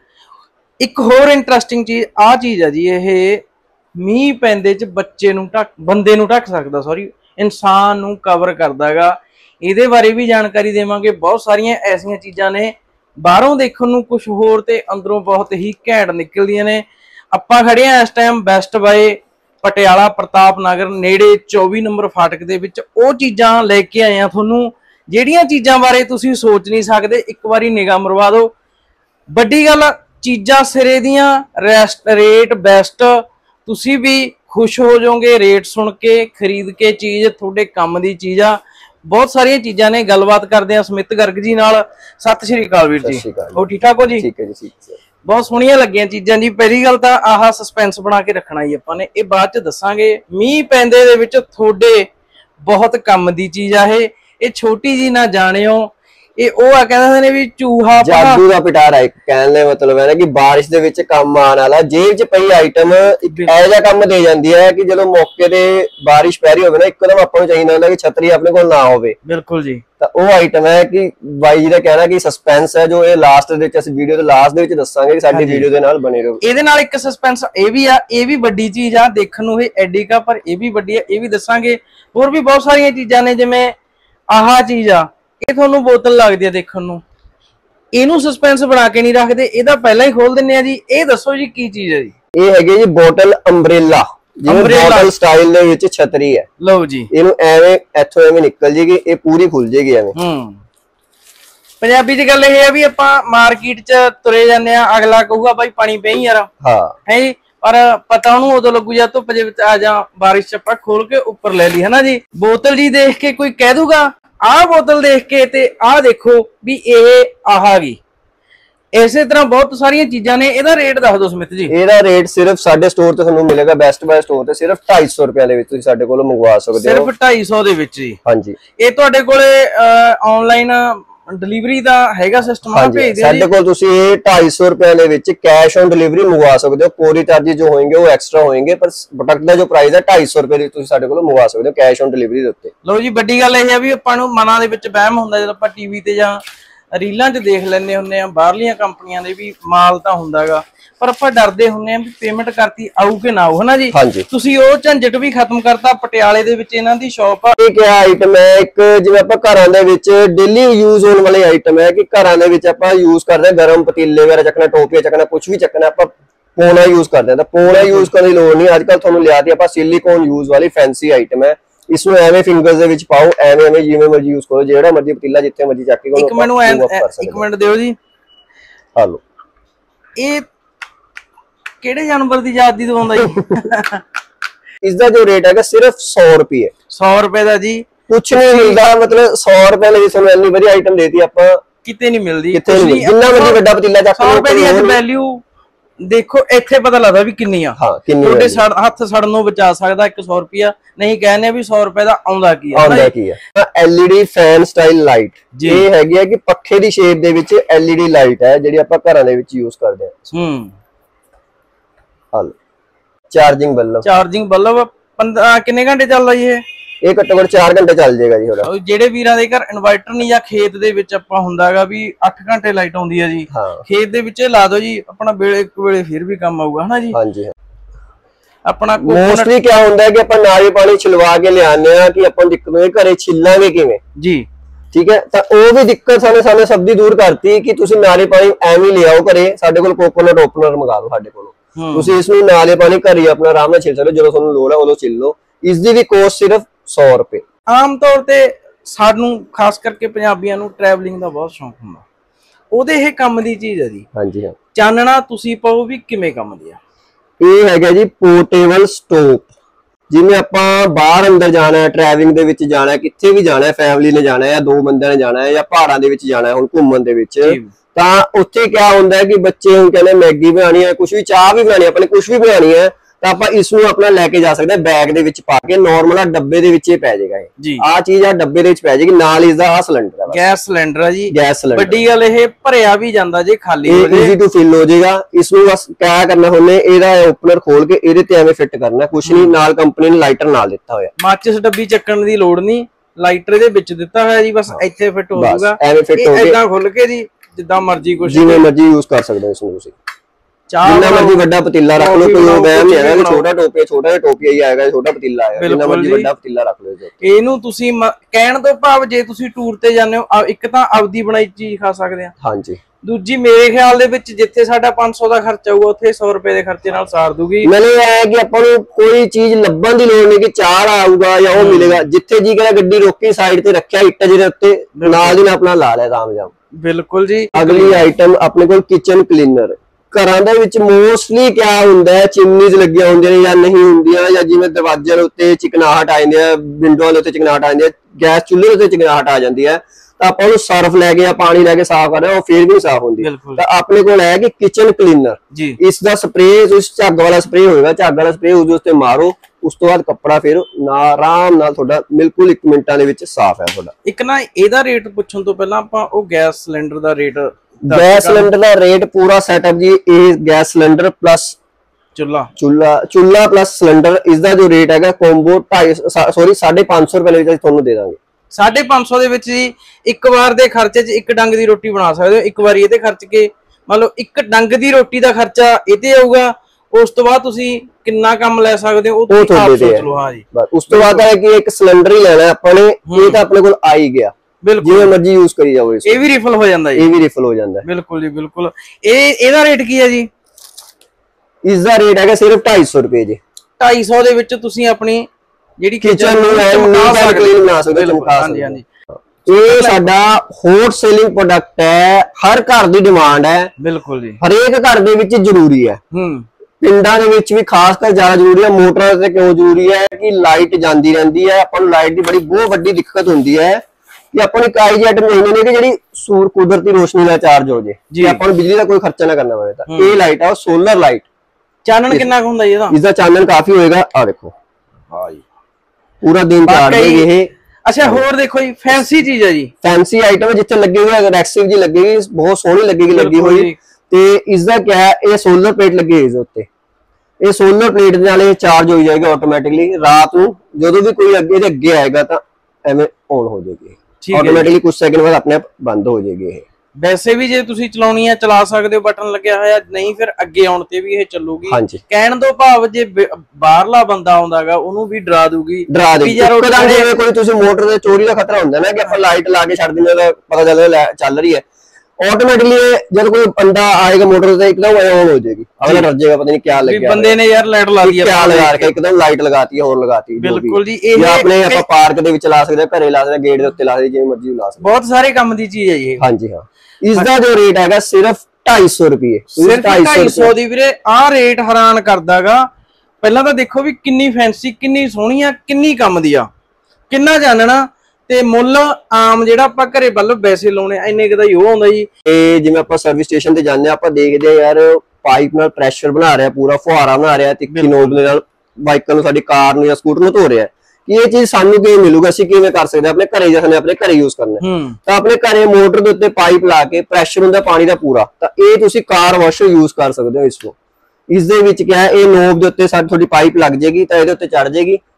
ਇੱਕ ਹੋਰ ਇੰਟਰਸਟਿੰਗ ਚੀਜ਼ ਆਹ ਚੀਜ਼ ਹੈ ਜੀ, ਇਹ ਮੀਂਹ ਪੈਂਦੇ 'ਚ ਬੱਚੇ ਨੂੰ ਢੱਕ ਬੰਦੇ ਨੂੰ ਢੱਕ ਸਕਦਾ, ਸੌਰੀ ਇਨਸਾਨ ਨੂੰ ਕਵਰ ਕਰਦਾ ਹੈਗਾ। ਇਹਦੇ ਬਾਰੇ ਵੀ ਜਾਣਕਾਰੀ ਦੇਵਾਂਗੇ। ਬਹੁਤ ਸਾਰੀਆਂ ਐਸੀਆਂ ਚੀਜ਼ਾਂ ਨੇ, ਬਾਹਰੋਂ ਦੇਖਣ ਨੂੰ ਕੁਝ ਹੋਰ ਤੇ ਅੰਦਰੋਂ ਬਹੁਤ ਹੀ ਘੈਂਟ ਨਿਕਲਦੀਆਂ ਨੇ। ਆਪਾਂ ਖੜੇ ਆ ਇਸ time best buy Patiala Pratap Nagar ਨੇੜੇ ਚੌਵੀ ਨੰਬਰ ਫਾਟਕ ਦੇ ਵਿੱਚ। ਉਹ ਚੀਜ਼ਾਂ ਲੈ ਕੇ ਆਏ ਆ ਤੁਹਾਨੂੰ ਜਿਹੜੀਆਂ ਚੀਜ਼ਾਂ ਬਾਰੇ ਤੁਸੀਂ ਸੋਚ ਨਹੀਂ ਸਕਦੇ। ਇੱਕ ਵਾਰੀ ਨਿਗਾਹ ਮਰਵਾ ਦਿਓ। ਵੱਡੀ ਗੱਲ, ਚੀਜ਼ਾਂ ਸਿਰੇ ਦੀਆਂ, ਰੇਟ ਬੈਸਟ, ਤੁਸੀਂ ਵੀ ਖੁਸ਼ ਹੋ ਜਾਓਗੇ ਰੇਟ ਸੁਣ ਕੇ, ਖਰੀਦ ਕੇ ਚੀਜ਼ ਤੁਹਾਡੇ ਕੰਮ ਦੀ ਚੀਜ਼ ਆ। ਬਹੁਤ ਸਾਰੀਆਂ ਚੀਜ਼ਾਂ ਨੇ, ਗੱਲਬਾਤ ਕਰਦੇ ਆ ਸਮਿਤ ਗਰਗ ਜੀ ਨਾਲ। ਸਤਿ ਸ਼੍ਰੀ ਅਕਾਲ ਵੀਰ ਜੀ, ਹੋ ਠੀਕ ਠਾਕ ਹੋ ਜੀ? ਠੀਕ ਹੈ ਜੀ, ਠੀਕ ਹੈ। ਬਹੁਤ ਸੋਹਣੀਆਂ ਲੱਗੀਆਂ ਚੀਜ਼ਾਂ ਜੀ। ਪਹਿਲੀ ਗੱਲ ਤਾਂ ਆਹ ਸਸਪੈਂਸ ਬਣਾ ਕੇ ਰੱਖਣਾ ਜੀ ਆਪਾਂ ਨੇ, ਇਹ ਬਾਅਦ ਚ ਦੱਸਾਂਗੇ। ਮੀਂਹ ਪੈਂਦੇ ਦੇ ਵਿੱਚ ਤੁਹਾਡੇ ਬਹੁਤ ਕੰਮ ਦੀ ਚੀਜ਼ ਆ ਇਹ। ਇਹ ਛੋਟੀ ਜੀ ਨਾ ਜਾਣਿਓ, ਇਹ ਉਹ ਆ ਕਹਿੰਦੇ ਨੇ ਵੀ ਚੂਹਾ ਜਾਦੂ ਦਾ ਪਿਟਾਰਾ। ਇੱਕ ਕਹਿਣ ਦਾ ਮਤਲਬ ਹੈ ਨਾ ਕਿ ਬਾਰਿਸ਼ ਦੇ ਵਿੱਚ ਕੰਮ ਆਉਣ ਵਾਲਾ, ਜੇਬ 'ਚ ਪਈ ਆਈਟਮ ਇੱਕ ਇਹੋ ਜਿਹਾ ਕੰਮ ਦੇ ਜਾਂਦੀ ਹੈ ਕਿ ਜਦੋਂ ਮੌਕੇ ਤੇ ਬਾਰਿਸ਼ ਪੈ ਰਹੀ ਹੋਵੇ ਨਾ, ਇੱਕਦਮ ਆਪਾਂ ਨੂੰ ਚਾਹੀਦਾ ਹੁੰਦਾ ਕਿ ਛਤਰੀ ਆਪਣੇ ਕੋਲ ਨਾ ਹੋਵੇ। ਬਿਲਕੁਲ ਜੀ, ਤਾਂ ਉਹ ਆਈਟਮ ਹੈ ਕਿ ਬਾਈ ਜੀ ਦਾ ਕਹਿਣਾ ਕਿ ਸਸਪੈਂਸ ਹੈ, ਜੋ ਇਹ ਲਾਸਟ ਦੇ ਵਿੱਚ ਅਸੀਂ ਵੀਡੀਓ ਦੇ ਲਾਸਟ ਦੇ ਵਿੱਚ ਦੱਸਾਂਗੇ ਕਿ ਸਾਡੀ ਵੀਡੀਓ ਦੇ ਨਾਲ ਬਣੇ ਰਹੋ। ਇਹਦੇ ਨਾਲ ਇੱਕ ਸਸਪੈਂਸ ਇਹ ਵੀ ਆ, ਇਹ ਵੀ ਵੱਡੀ ਚੀਜ਼ ਆ, ਦੇਖਣ ਨੂੰ ਇਹ ਐਡੀ ਕਾ ਪਰ ਇਹ ਵੀ ਵੱਡੀ ਆ, ਇਹ ਵੀ ਦੱਸਾਂਗੇ। ਹੋਰ ਵੀ ਬਹੁਤ ਸਾਰੀਆਂ ਚੀਜ਼ਾਂ ਨੇ, ਜਿਵੇਂ ਆਹ ਚੀਜ਼ ਆ, ਇਹ ਤੁਹਾਨੂੰ ਬੋਤਲ ਲੱਗਦੀ ਹੈ ਦੇਖਣ ਨੂੰ, ਇਹਨੂੰ ਸਸਪੈਂਸ ਬਣਾ ਕੇ ਨਹੀਂ ਰੱਖਦੇ, ਇਹਦਾ ਪਹਿਲਾਂ ਹੀ ਖੋਲ ਦਿੰਨੇ ਆ ਜੀ। ਇਹ ਦੱਸੋ ਜੀ ਕੀ ਚੀਜ਼ ਹੈ ਜੀ? ਇਹ ਹੈਗੀ ਜੀ ਬੋਟਲ ਅੰਬਰੇਲਾ, ਜਿਵੇਂ ਬੋਟਲ ਸਟਾਈਲ ਦੇ ਵਿੱਚ ਛਤਰੀ ਹੈ। ਲਓ ਜੀ, ਇਹਨੂੰ ਐਵੇਂ ਇੱਥੋਂ ਐਵੇਂ ਨਿਕਲ ਜੇਗੀ, ਇਹ ਪੂਰੀ ਖੁੱਲ ਜੇਗੀ ਐਵੇਂ। ਹੂੰ ਪੰਜਾਬੀ ਚ ਗੱਲ ਇਹ ਹੈ ਵੀ ਆਪਾਂ ਮਾਰਕੀਟ ਚ ਤੁਰੇ ਜਾਂਦੇ ਆ, ਅਗਲਾ ਕਹੂਗਾ ਬਾਈ ਪਾਣੀ ਪਈ ਯਾਰ, ਹਾਂ ਹੈ ਜੀ, ਪਰ ਪਤਾ ਉਹਨੂੰ ਉਦੋਂ ਲੱਗੂ ਜਾਂ ਧੁੱਪ ਦੇ ਵਿੱਚ ਆ ਜਾਂ ਬਾਰਿਸ਼ ਚ ਆਪਾਂ ਖੋਲ ਕੇ ਉੱਪਰ ਲੈ ਲਈ, ਹੈ ਨਾ ਜੀ। ਬੋਤਲ ਜੀ ਦੇਖ ਕੇ ਕੋਈ ਕਹਿ ਦੂਗਾ, ਆਹ ਬੋਤਲ ਦੇਖ ਕੇ ਤੇ ਆਹ ਦੇਖੋ ਵੀ ਇਹ ਆਹ ਗਈ। ਇਸੇ ਤਰ੍ਹਾਂ ਬਹੁਤ ਸਾਰੀਆਂ ਚੀਜ਼ਾਂ ਨੇ। ਇਹਦਾ ਰੇਟ ਦੱਸ ਦਿਓ ਸਮਿਤ ਜੀ। ਇਹਦਾ ਰੇਟ ਸਿਰਫ ਸਾਡੇ ਸਟੋਰ ਤੇ ਤੁਹਾਨੂੰ ਮਿਲੇਗਾ, ਬੈਸਟ ਬਾਏ ਸਟੋਰ ਤੇ ਸਿਰਫ ਢਾਈ ਸੌ ਰੁਪਏ ਦੇ ਵਿੱਚ ਤੁਸੀਂ ਸਾਡੇ ਕੋਲੋਂ ਮੰਗਵਾ ਸਕਦੇ ਹੋ। ਸਿਰਫ ਢਾਈ ਸੌ ਦੇ ਵਿੱਚ ਜੀ? ਹਾਂਜੀ। ਇਹ ਤੁਹਾਡੇ ਕੋਲੇ ਆਨਲਾਈਨ ਡਿਲੀਵਰੀ ਦਾ ਹੈਗਾ ਸਿਸਟਮ? ਆ ਭੇਜ ਦਿਓ ਸਾਡੇ ਕੋਲ। ਤੁਸੀਂ ਇਹ ਢਾਈ ਸੌ ਰੁਪਏ ਦੇ ਵਿੱਚ ਕੈਸ਼ ਔਨ ਡਿਲੀਵਰੀ ਮੰਗਵਾ ਸਕਦੇ ਹੋ। ਕੋਰੀਅਰ ਚਾਰजेस ਜੋ ਹੋਣਗੇ ਉਹ ਐਕਸਟਰਾ ਹੋਣਗੇ, ਪਰ ਪ੍ਰੋਡਕਟ ਦਾ ਜੋ ਪ੍ਰਾਈਸ ਹੈ ਢਾਈ ਸੌ ਰੁਪਏ ਦੇ ਤੁਸੀਂ ਸਾਡੇ ਕੋਲੋਂ ਮੰਗਵਾ ਸਕਦੇ ਹੋ ਕੈਸ਼ ਔਨ ਡਿਲੀਵਰੀ ਦੇ ਉੱਤੇ। ਲਓ ਜੀ, ਵੱਡੀ ਗੱਲ ਇਹ ਹੈ ਵੀ ਆਪਾਂ ਨੂੰ ਮਨਾਂ ਦੇ ਵਿੱਚ ਵਹਿਮ ਹੁੰਦਾ ਜਦੋਂ ਆਪਾਂ ਟੀਵੀ ਤੇ ਜਾਂ ਰੀਲਾਂ 'ਚ ਦੇਖ ਲੈਂਦੇ ਹੁੰਦੇ ਆ, ਬਾਹਰਲੀਆਂ ਕੰਪਨੀਆਂ ਦੇ ਵੀ ਮਾਲ ਤਾਂ ਹੁੰਦਾ ਗਾ, ਪਰ ਆਪਾਂ ਡਰਦੇ ਹੁੰਦੇ ਆ ਵੀ ਪੇਮੈਂਟ ਕਰਤੀ ਆਊ ਕਿ ਨਾ ਆਊ, ਹਨਾ ਜੀ। ਤੁਸੀਂ ਉਹ ਝੰਜਟ ਵੀ ਖਤਮ ਕਰਤਾ। ਪਟਿਆਲੇ ਦੇ ਵਿੱਚ ਇਹਨਾਂ ਦੀ ਸ਼ਾਪ ਆ। ਇਹ ਕਿਆ ਆਈਟਮ ਹੈ, ਇੱਕ ਜਿਵੇਂ ਆਪਾਂ ਘਰਾਂ ਦੇ ਵਿੱਚ ਡੇਲੀ ਯੂਜ਼ ਹੋਣ ਵਾਲੀ ਆਈਟਮ ਹੈ ਕਿ ਘਰਾਂ ਦੇ ਵਿੱਚ ਆਪਾਂ ਯੂਜ਼ ਕਰਦੇ ਗਰਮ ਪਤੀਲੇ ਵਗੈਰਾ ਚੱਕਣਾ, ਟੋਪੀਆਂ ਚੱਕਣਾ, ਕੁਝ ਵੀ ਚੱਕਣਾ, ਆਪਾਂ ਪੋਣਾ ਯੂਜ਼ ਕਰਦੇ ਆ। ਤਾਂ ਪੋਣਾ ਯੂਜ਼ ਕਰਨ ਦੀ ਲੋੜ ਨਹੀਂ, ਅੱਜ ਕੱਲ ਤੁਹਾਨੂੰ ਲਿਆਤੀ ਆਪਾਂ ਸਿਲੀਕੋਨ ਯੂਜ਼ ਵਾਲੀ ਫੈਂਸੀ ਆਈਟਮ ਹੈ। इसमें एवं फिंगर्स दे विच पाओ, एवं एवं जिवें मर्जी यूज करो, जेड़ा मर्जी पतीला जिथे मर्जी चक के एक मिनट एक मिनट दियो जी। हेलो, ये केड़े जानवर दी जात दी दवांदा जी? इसदा जो रेट है सिर्फ सौ रुपये सौ रुपए दा जी, कुछ नहीं मिलता। मतलब सौ रुपए लई तुहानू इन्नी वधिया आइटम देती आपां, किते नहीं मिलदी, किते नहीं। जिन्ना मर्जी वड्डा पतीला चक लो, सौ रुपए दी अज वैल्यू देखो इत्थे पता लगदा भी किन्नी आ। हां, किन्नी थोड़े सड़ हत्थ सड़न नूं बचा सकदा एक सौ रुपया, नहीं कहने भी सौ रुपए दा आउंदा की है। आउंदा की है एलईडी फैन स्टाइल लाइट। ये हैगी है कि पक्खे दी शेप दे विच एलईडी लाइट है जेडी आपां घरां दे विच यूज करदे हां। हम्म हल चार्जिंग बल्ब, चार्जिंग बल्ब पंद्रह किन्ने घंटे चलदा जी ये? ਇਹ ਘੱਟੋ ਘੱਟ ਚਾਰ ਘੰਟੇ ਚੱਲ ਜਾਏਗਾ ਜੀ ਤੁਹਾਡਾ। ਜਿਹੜੇ ਵੀਰਾਂ ਦੇ ਘਰ ਇਨਵਰਟਰ ਨਹੀਂ ਜਾਂ ਖੇਤ ਦੇ ਵਿੱਚ ਆਪਾਂ ਹੁੰਦਾਗਾ ਵੀ ਅੱਠ ਘੰਟੇ ਲਾਈਟ ਆਉਂਦੀ ਹੈ ਜੀ, ਖੇਤ ਦੇ ਵਿੱਚ ਲਾ ਦਿਓ ਜੀ, ਆਪਣਾ ਵੇਲੇ ਇੱਕ ਵੇਲੇ ਫਿਰ ਵੀ ਕੰਮ ਆਊਗਾ, ਹਨਾ ਜੀ। ਹਾਂਜੀ।
ਆਪਣਾ
ਮੋਸਟਲੀ ਕੀ ਹੁੰਦਾ ਹੈ ਕਿ ਆਪਾਂ ਨਾਰੀਅਲ ਪਾਣੀ ਛਿਲਵਾ ਕੇ ਲਿਆਉਂਦੇ ਆ ਕਿ ਆਪਾਂ ਦਿੱਕਤ ਹੋਏ ਘਰੇ ਛਿੱਲਾਂਗੇ ਕਿਵੇਂ ਜੀ। ਠੀਕ ਹੈ, ਤਾਂ ਉਹ ਵੀ ਦਿੱਕਤ ਸਾਨੂੰ ਸਾਨੂੰ ਸਭ ਦੀ ਦੂਰ ਕਰਤੀ ਕਿ ਤੁਸੀਂ ਨਾਰੀਅਲ ਪਾਣੀ ਐਵੇਂ ਲਿਆਓ ਘਰੇ, ਸਾਡੇ ਕੋਲ ਕੋਕੋਨਟ ਓਪਨਰ ਮੰਗਾ ਲਓ ਸਾਡੇ ਕੋਲੋਂ। ਤੁਸੀਂ ਇਸ ਨੂੰ ਨਾਰੀਅਲ ਪਾਣੀ ਘਰੇ ਆਪਣਾ ਆਰਾਮ ਨਾਲ ਛਿੱਲ ਸਕਦੇ, ਜਦੋਂ ਤੁਹਾਨੂੰ ਲੋੜ ਹੈ ਉਦੋਂ ਛਿੱਲ ਲਓ। ਇਸ ਦੀ ਵੀ ਕੋਸਟ ਸਿਰਫ ਸੌ ਰੁਪਏ।
ਆਮ ਤੌਰ ਤੇ ਸਾਨੂੰ ਖਾਸ ਕਰਕੇ ਪੰਜਾਬੀਆਂ ਨੂੰ ਟਰੈਵਲਿੰਗ ਦਾ ਬਹੁਤ ਸ਼ੌਂਕ ਹੁੰਦਾ, ਉਹਦੇ ਇਹ ਕੰਮ ਦੀ ਚੀਜ਼ ਹੈ ਜੀ।
ਹਾਂਜੀ ਹਾਂ,
ਚਾਨਣਾ ਤੁਸੀਂ ਪਾਓ ਵੀ ਕਿਵੇਂ ਕੰਮ ਦੀ ਆ।
ਇਹ ਹੈਗਾ ਜੀ ਪੋਰਟੇਬਲ ਸਟੋਵ। ਜਿਵੇਂ ਆਪਾਂ ਬਾਹਰ ਅੰਦਰ ਜਾਣਾ ਹੈ, ਟਰੈਵਲਿੰਗ ਦੇ ਵਿੱਚ ਜਾਣਾ ਹੈ, ਕਿੱਥੇ ਵੀ ਜਾਣਾ ਹੈ, ਫੈਮਿਲੀ ਨੇ ਜਾਣਾ ਹੈ, ਦੋ ਬੰਦਿਆਂ ਨੇ ਜਾਣਾ ਹੈ ਜਾਂ ਪਹਾੜਾਂ ਦੇ ਵਿੱਚ ਜਾਣਾ ਹੈ ਹੁਣ ਘੁੰਮਣ ਦੇ ਵਿੱਚ, ਤਾਂ ਉੱਥੇ ਕੀ ਹੁੰਦਾ ਹੈ ਕਿ ਬੱਚੇ ਹੁਣ ਕਹਿੰਦੇ ਮੈਗੀ ਬਣਾਣੀ ਹੈ, ਕੁਝ ਵੀ ਚਾਹ ਵੀ ਬਣਾਣੀ ਹੈ, ਆਪਣੇ ਕੁਝ ਵੀ ਬਣਾਣੀ ਹੈ, ਤਾਂ ਆਪਾਂ ਇਸ ਨੂੰ ਆਪਣਾ ਲੈ ਕੇ ਜਾ ਸਕਦੇ ਹਾਂ ਬੈਗ ਦੇ ਵਿੱਚ ਪਾ ਕੇ। ਨਾਰਮਲ ਆ ਡੱਬੇ ਦੇ ਵਿੱਚ ਇਹ ਪੈ ਜਾਏਗਾ, ਇਹ ਆ ਚੀਜ਼ ਆ ਡੱਬੇ ਦੇ ਵਿੱਚ ਪੈ ਜਾਏਗੀ। ਨਾਲ ਇਸ ਦਾ ਆ ਸਿਲੰਡਰ ਹੈ,
ਗੈਸ ਸਿਲੰਡਰ ਹੈ ਜੀ।
ਗੈਸ ਸਿਲੰਡਰ
ਵੱਡੀ ਗੱਲ ਇਹ ਭਰਿਆ ਵੀ ਜਾਂਦਾ ਜੇ ਖਾਲੀ ਹੋ ਜੇ,
ਈਜ਼ੀ ਟੂ ਫਿਲ ਹੋ ਜਾਏਗਾ। ਇਸ ਨੂੰ ਬਸ ਕਿਆ ਕਰਨਾ ਹੁੰਨੇ, ਇਹਦਾ ਓਪਨਰ ਖੋਲ ਕੇ ਇਹਦੇ ਤੇ ਐਵੇਂ ਫਿੱਟ ਕਰਨਾ, ਕੁਛ ਨਹੀਂ। ਨਾਲ ਕੰਪਨੀ ਨੇ ਲਾਈਟਰ ਨਾਲ ਦਿੱਤਾ ਹੋਇਆ,
ਮਾਚਿਸ ਡੱਬੀ ਚੱਕਣ ਦੀ ਲੋੜ ਨਹੀਂ, ਲਾਈਟਰ ਦੇ ਵਿੱਚ ਦਿੱਤਾ ਹੋਇਆ ਜੀ, ਬਸ ਇੱਥੇ ਫਿੱਟ ਹੋ ਜਾਊਗਾ।
ਐਵੇਂ ਫਿੱਟ ਹੋ ਕੇ
ਇਦਾਂ ਖੁੱਲ ਕੇ ਜੀ ਜਿੱਦਾਂ ਮਰਜ਼ੀ ਕੁਛ
ਜਿਵੇਂ ਮਰਜ਼ੀ ਯੂਜ਼ ਕਰ ਸਕਦੇ ਹੋ ਇਸ ਨੂੰ ਤੁਸੀਂ। ਜਿੰਨਾ ਮਰਜ਼ੀ ਵੱਡਾ ਪਤੀਲਾ ਰੱਖ ਲਓ, ਕੋਈ ਉਹ ਵਹਿਮ ਨਹੀਂ ਹੈਗਾ ਕਿ ਛੋਟਾ ਟੋਪੀਆ ਛੋਟਾ ਜਿਹਾ ਟੋਪੀਆ ਹੀ ਆਏਗਾ, ਛੋਟਾ ਪਤੀਲਾ ਆਏਗਾ। ਜਿੰਨਾ ਮਰਜ਼ੀ ਵੱਡਾ ਪਤੀਲਾ ਰੱਖ ਲਓ।
ਇਹਨੂੰ ਤੁਸੀਂ ਕਹਿਣ ਤੋਂ ਭਾਵ ਜੇ ਤੁਸੀਂ ਟੂਰ ਤੇ ਜਾਂਦੇ ਹੋ, ਇੱਕ ਤਾਂ ਆਪਦੀ ਬਣਾਈ ਚੀਜ਼ ਖਾ ਸਕਦੇ ਆ,
ਹਾਂਜੀ।
ਦੂਜੀ ਮੇਰੇ ਖਿਆਲ ਦੇ ਵਿੱਚ ਜਿੱਥੇ ਸਾਡਾ ਪੰਜ ਸੌ ਦਾ ਖਰਚਾ ਆਊਗਾ ਉੱਥੇ ਸੌ ਰੁਪਏ ਦੇ ਖਰਚੇ ਨਾਲ ਸਾਰ ਦੂਗੀ।
ਮੈਨੂੰ ਇਹ ਹੈ ਕਿ ਆਪਾਂ ਨੂੰ ਕੋਈ ਚੀਜ਼ ਲੱਭਣ ਦੀ ਲੋੜ ਨਹੀਂ ਕਿ ਚਾਰ ਆਊਗਾ ਜਾਂ ਉਹ ਮਿਲੇਗਾ, ਜਿੱਥੇ ਜੀ ਕਰਿਆ ਗੱਡੀ ਰੋਕੀ ਸਾਈਡ ਤੇ ਰੱਖਿਆ ਇੱਟ ਜਿਹੇ ਉੱਤੇ, ਨਾਲ ਦੀ ਨਾਲ ਆਪਣਾ ਲਾ ਲਿਆ ਆਰਾਮ ਜਾਮ।
ਬਿਲਕੁਲ ਜੀ।
ਅਗਲੀ ਆਈਟਮ ਆਪਣੇ ਕੋਲ ਕਿਚਨ ਕਲੀਨਰ। ਘਰਾਂ ਦੇ ਵਿੱਚ ਮੋਸਟਲੀ ਕਿਆ ਹੁੰਦਾ ਹੈ, ਚਿਮਨੀਜ਼ ਲੱਗੀਆਂ ਹੁੰਦੀਆਂ ਨੇ ਜਾਂ ਨਹੀਂ ਹੁੰਦੀਆਂ, ਜਾਂ ਜਿਵੇਂ ਦਰਵਾਜ਼ਿਆਂ ਦੇ ਉੱਤੇ ਚਿਕਨਾਹਟ ਆ ਜਾਂਦੀ ਹੈ, ਵਿੰਡੋਆਂ ਦੇ ਉੱਤੇ ਚਿਕਨਾਹਟ ਆ ਜਾਂਦੀ ਹੈ, ਗੈਸ ਚੁੱਲ੍ਹੇ ਦੇ ਉੱਤੇ ਚਿਕਨਾਹਟ ਆ ਜਾਂਦੀ ਹੈ, ਤਾਂ ਆਪਾਂ ਉਹਨੂੰ ਸਰਫ ਲੈ ਕੇ ਜਾਂ ਪਾਣੀ ਲੈ ਕੇ ਸਾਫ਼ ਕਰਦੇ ਹਾਂ, ਉਹ ਫੇਰ ਵੀ ਸਾਫ਼ ਹੁੰਦੀ। ਤਾਂ ਆਪਣੇ ਕੋਲ ਹੈ ਕਿ ਕਿਚਨ ਕਲੀਨਰ, ਇਸ ਦਾ ਸਪਰੇਅ ਉਸ ਝੱਗ ਵਾਲਾ ਸਪਰੇਅ ਹੋਏਗਾ, ਝੱਗ ਵਾਲਾ ਸਪਰੇਅ ਉਸ ਦੇ ਉੱਤੇ ਮਾਰੋ, ਉਸ ਤੋਂ ਬਾਅਦ ਕੱਪੜਾ ਫਿਰ ਆਰਾਮ ਨਾਲ ਤੁਹਾਡਾ ਬਿਲਕੁਲ ਇੱਕ ਮਿੰਟਾਂ ਦੇ ਵਿੱਚ ਸਾਫ਼ ਹੈ ਤੁਹਾਡਾ।
ਇੱਕ ਨਾ ਇਹਦਾ ਰੇਟ ਪੁੱਛਣ ਤੋਂ ਪਹਿਲਾਂ ਆਪਾਂ ਉਹ ਗੈਸ ਸਿਲੰਡਰ ਦਾ ਰੇਟ,
ਗੈਸ ਸਿਲੰਡਰ ਦਾ ਰੇਟ ਪੂਰਾ ਸੈਟਅਪ ਜੀ, ਇਹ ਗੈਸ ਸਿਲੰਡਰ ਪਲੱਸ
ਚੁੱਲਾ
ਚੁੱਲਾ ਚੁੱਲਾ ਪਲੱਸ ਸਿਲੰਡਰ, ਇਸ ਦਾ ਜੋ ਰੇਟ ਹੈਗਾ ਕੋਂਬੋ ਢਾਈ ਸੌਰੀ ਸਾਢੇ ਪੰਜ ਸੌ ਰੁਪਏ ਵਿੱਚ ਤੁਹਾਨੂੰ ਦੇ ਦਾਂਗੇ।
ਸਾਢੇ ਪੰਜ ਸੌ ਦੇ ਵਿੱਚ ਜੀ ਇੱਕ ਵਾਰ ਦੇ ਖਰਚੇ 'ਚ ਇੱਕ ਡੰਗ ਦੀ ਰੋਟੀ ਬਣਾ ਸਕਦੇ ਹੋ। ਇੱਕ ਵਾਰੀ ਇਹਦੇ ਖਰਚ ਕੇ ਮੰਨ ਲਓ ਇੱਕ ਡੰਗ ਦੀ ਰੋਟੀ ਦਾ ਖਰਚਾ ਇਹ ਤੇ ਆਊਗਾ, ਉਸ ਤੋਂ ਬਾਅਦ ਤੁਸੀਂ ਕਿੰਨਾ ਕੰਮ ਲੈ ਸਕਦੇ ਹੋ ਉਹ ਤੁਸੀਂ ਆਪ ਸੋਚ ਲਓ। ਹਾਂ ਜੀ,
ਉਸ ਤੋਂ ਬਾਅਦ ਹੈ ਕਿ ਇੱਕ ਸਿਲੰਡਰ ਹੀ ਲੈਣਾ ਆਪਾਂ ਨੇ, ਇਹ ਤਾਂ ਆਪਣੇ ਕੋਲ ਆ ਹੀ ਗਿਆ, ਜਿਵੇਂ ਮਰਜ਼ੀ ਯੂਜ਼ ਕਰੀ ਜਾਓ।
ਇਹ ਵੀ ਰਿਫਲ ਹੋ ਜਾਂਦਾ ਜੀ,
ਇਹ ਵੀ ਰਿਫਲ ਹੋ ਜਾਂਦਾ।
ਬਿਲਕੁਲ ਜੀ ਬਿਲਕੁਲ। ਇਹ ਇਹਦਾ ਰੇਟ ਕੀ ਹੈ ਜੀ?
ਇਸ ਦਾ ਰੇਟ ਹੈਗਾ ਸਿਰਫ ਢਾਈ ਸੌ ਰੁਪਏ ਜੀ।
ਢਾਈ ਸੌ ਦੇ ਵਿੱਚ ਤੁਸੀਂ ਆਪਣੀ ਜਿਹੜੀ
ਕਿਚਨ ਨੂੰ ਚਮਕਾ ਕਲੀਨ ਬਣਾ ਸਕਦੇ ਹੋ। ਹਾਂਜੀ ਹਾਂਜੀ, ਇਹ ਸਾਡਾ ਹੌਟ ਸੇਲਿੰਗ ਪ੍ਰੋਡਕਟ ਹੈ, ਹਰ ਘਰ ਦੀ ਡਿਮਾਂਡ ਹੈ।
ਬਿਲਕੁਲ ਜੀ,
ਹਰੇਕ ਘਰ ਦੇ ਵਿੱਚ ਜ਼ਰੂਰੀ ਹੈ। ਹੂੰ, ਪਿੰਡਾਂ ਦੇ ਵਿੱਚ ਵੀ ਖਾਸ ਕਰ ਜ਼ਿਆਦਾ ਜ਼ਰੂਰੀ ਹੈ। ਮੋਟਰਾਂ ਤੇ ਕਿਉਂ ਜ਼ਰੂਰੀ ਹੈ ਕਿ ਲਾਈਟ ਜਾਂਦੀ ਰਹਿੰਦੀ ਹੈ, ਆਪਾਂ ਨੂੰ ਲਾਈਟ ਦੀ ਬੜੀ ਬਹੁਤ ਵੱਡੀ ਦਿੱਕਤ ਹੁੰਦੀ ਹੈ ਕਿ ਆਪਾਂ ਨੂੰ ਕਾਈ ਜੈਟ ਮਹੀਨੇ ਨੇ ਕਿ ਜਿਹੜੀ ਸੂਰ ਕੁਦਰਤੀ ਰੋਸ਼ਨੀ ਨਾਲ ਚਾਰਜ ਹੋ ਜੇ, ਆਪਾਂ ਨੂੰ ਬਿਜਲੀ ਦਾ ਕੋਈ ਖਰਚਾ ਨਾ ਕਰਨਾ ਪਵੇ। ਤਾਂ ਇਹ ਲਾਈਟ ਆ ਸੋਲਰ ਲਾਈਟ।
ਚਾਨਣ ਕਿੰਨਾ ਕੁ ਹੁੰਦਾ ਜੀ ਇਹਦਾ?
ਇਸਦਾ ਚਾਨਣ ਕਾਫੀ ਹੋਏਗਾ। ਆ ਦੇਖੋ, ਹਾਂ ਜੀ, ਪੂਰਾ ਦਿਨ ਚਾਰਜ ਹੋਏਗੀ ਇਹ।
ਅੱਛਾ, ਹੋਰ ਦੇਖੋ ਜੀ, ਫੈਂਸੀ ਚੀਜ਼ ਹੈ ਜੀ,
ਫੈਂਸੀ ਆਈਟਮ ਜਿੱਥੇ ਲੱਗੇ ਹੋਏ ਐਗਰੈਸਿਵ ਜੀ ਲੱਗੇਗੀ, ਬਹੁਤ ਸੋਹਣੀ ਲੱਗੇਗੀ ਲੱਗੀ ਹੋਈ। ਤੇ ਇਸਦਾ ਕੀ ਹੈ, ਇਹ ਸੋਲਰ ਪਲੇਟ ਲੱਗੀ ਹੋਈ ਇਸ ਉੱਤੇ। ਇਹ ਸੋਲਰ ਪਲੇਟ ਦੇ ਨਾਲ ਇਹ ਚਾਰਜ ਹੋ ਜਾਏਗਾ ਆਟੋਮੈਟਿਕਲੀ। ਰਾਤ ਨੂੰ ਜਦੋਂ ਵੀ ਕੋਈ ਅੱਗੇ ਦੇ ਅੱਗੇ ਆਏਗਾ ਤਾਂ ਐਵੇਂ ਔਨ ਹੋ ਜਾਏਗੀ ਆਟੋਮੈਟਿਕਲੀ, ਕੁਝ ਸੈਕਿੰਡ ਬਾਅਦ ਆਪਣੇ ਆਪ ਬੰਦ ਹੋ ਜਾਏਗੀ ਇਹ।
ਵੈਸੇ ਵੀ ਜੇ ਤੁਸੀਂ ਚਲਾਉਣੀ ਹੈ ਚਲਾ ਸਕਦੇ ਹੋ, ਬਟਨ ਲੱਗਿਆ ਹੋਇਆ, ਨਹੀਂ ਫਿਰ ਅੱਗੇ ਆਉਣ ਤੇ ਵੀ ਇਹ ਚੱਲੂਗੀ। ਕਹਿਣ ਤੋਂ ਭਾਵ ਜੇ ਬਾਹਰਲਾ ਬੰਦਾ ਆਉਂਦਾਗਾ ਉਹਨੂੰ ਵੀ ਡਰਾ ਦੂਗੀ,
ਡਰਾ ਦੂਗੀ। ਜਿਵੇਂ ਕੋਈ ਤੁਸੀਂ ਮੋਟਰ ਤੇ ਚੋਰੀ ਦਾ ਖਤਰਾ ਹੁੰਦਾ ਨਾ ਕਿ ਆਪਾਂ ਲਾਈਟ ਲਾ ਕੇ ਛੱਡ ਦਿੰਦੇ ਤਾਂ ਪਤਾ ਚੱਲਦਾ ਚੱਲ ਰਹੀ ਹੈ, ਆਟੋਮੈਟਿਕਲੀ ਜਦ ਕੋਈ ਬੰਦਾ ਆਏਗਾ ਮੋਟਰ ਤੇ ਇੱਕਦਮ ਔਨ ਹੋ ਜਾਏਗੀ, ਅਗਲਾ ਡਰ ਜਾਏਗਾ, ਪਤਾ ਨਹੀਂ ਕੀ ਲੱਗਿਆ
ਬੰਦੇ ਨੇ ਯਾਰ ਲਾਈਟ ਲਾ ਲਈ,
ਕੀ ਲਗਾ ਕੇ ਇੱਕਦਮ ਲਾਈਟ ਲਗਾਤੀ ਹੈ, ਹੋਰ ਲਗਾਤੀ।
ਬਿਲਕੁਲ ਜੀ, ਇਹ
ਆਪਣੇ ਆਪਾਂ ਪਾਰਕ ਦੇ ਵਿੱਚ ਲਾ ਸਕਦੇ ਹਾਂ, ਘਰੇ ਲਾ ਸਕਦੇ ਹਾਂ, ਗੇਟ ਦੇ ਉੱਤੇ ਲਾ ਸਕਦੇ, ਜਿਵੇਂ ਮਰਜ਼ੀ ਲਾ ਸਕਦੇ।
ਬਹੁਤ ਸਾਰੇ ਕੰਮ ਦੀ ਚੀਜ਼ ਹੈ ਜੀ।
ਹਾਂਜੀ ਹਾਂ, ਇਸਦਾ ਜੋ ਰੇਟ ਹੈਗਾ ਸਿਰਫ ਢਾਈ ਸੌ ਰੁਪਏ।
ਸਿਰਫ ਢਾਈ ਸੌ ਦੀ ਵੀਰੇ ਆਹ ਰੇਟ ਹੈਰਾਨ ਕਰਦਾਗਾ। ਪਹਿਲਾਂ ਤਾਂ ਦੇਖੋ ਵੀ ਕਿੰਨੀ ਫੈਂਸੀ, ਕਿੰਨੀ ਸੋਹਣੀ ਆ, ਕਿੰਨੀ ਕੰਮ ਦੀ ਆ, ਕਿੰਨਾ ਜਾਣਨਾ। ਤੇ ਮੁੱਲ ਆਮ ਜਿਹੜਾ ਆਪਾਂ ਘਰੇ ਬੱਲਬ ਵੈਸੇ ਲਾਉਣੇ ਇੰਨੇ ਕੁ ਦਾ ਹੀ ਉਹ ਆਉਂਦਾ ਜੀ।
ਤੇ ਜਿਵੇਂ ਆਪਾਂ ਸਰਵਿਸ ਸਟੇਸ਼ਨ ਤੇ ਜਾਂਦੇ ਆ, ਆਪਾਂ ਦੇਖਦੇ ਆ ਯਾਰ ਪਾਈਪ ਨਾਲ ਪ੍ਰੈਸ਼ਰ ਬਣਾ ਰਿਹਾ, ਪੂਰਾ ਫੁਹਾਰਾ ਬਣਾ ਰਿਹਾ, ਤਿੱਖੀ ਨੋਬ ਦੇ ਨਾਲ ਬਾਈਕਾਂ ਨੂੰ, ਸਾਡੀ ਕਾਰ ਨੂੰ ਜਾਂ ਸਕੂਟਰ ਨੂੰ ਧੋ ਰਿਹਾ। ਕਿ ਇਹ ਚੀਜ਼ ਸਾਨੂੰ ਕਿਵੇਂ ਮਿਲੂਗਾ, ਅਸੀਂ ਕਿਵੇਂ ਕਰ ਸਕਦੇ ਹਾਂ ਆਪਣੇ ਘਰੇ, ਜਿਵੇਂ ਆਪਣੇ ਘਰੇ ਯੂਜ਼ ਕਰਨਾ। ਤਾਂ ਆਪਣੇ ਘਰੇ ਮੋਟਰ ਦੇ ਉੱਤੇ ਪਾਈਪ ਲਾ ਕੇ ਪ੍ਰੈਸ਼ਰ ਹੁੰਦਾ ਪਾਣੀ ਦਾ ਪੂਰਾ, ਤਾਂ ਇਹ ਤੁਸੀਂ ਕਾਰ ਵਾਸ਼ ਯੂਜ਼ ਕਰ ਸਕਦੇ ਹੋ ਇਸ ਨੂੰ। ਇਸ ਦੇ ਵਿੱਚ ਕਿਹਾ ਇਹ ਨੋਬ ਦੇ ਉੱਤੇ ਸਾਡੀ ਤੁਹਾਡੀ ਪਾਈਪ ਲੱਗ ਜਾਏਗੀ, ਤਾਂ ਇਹਦੇ ਉੱਤੇ ਚੜ ਜਾਏਗੀ,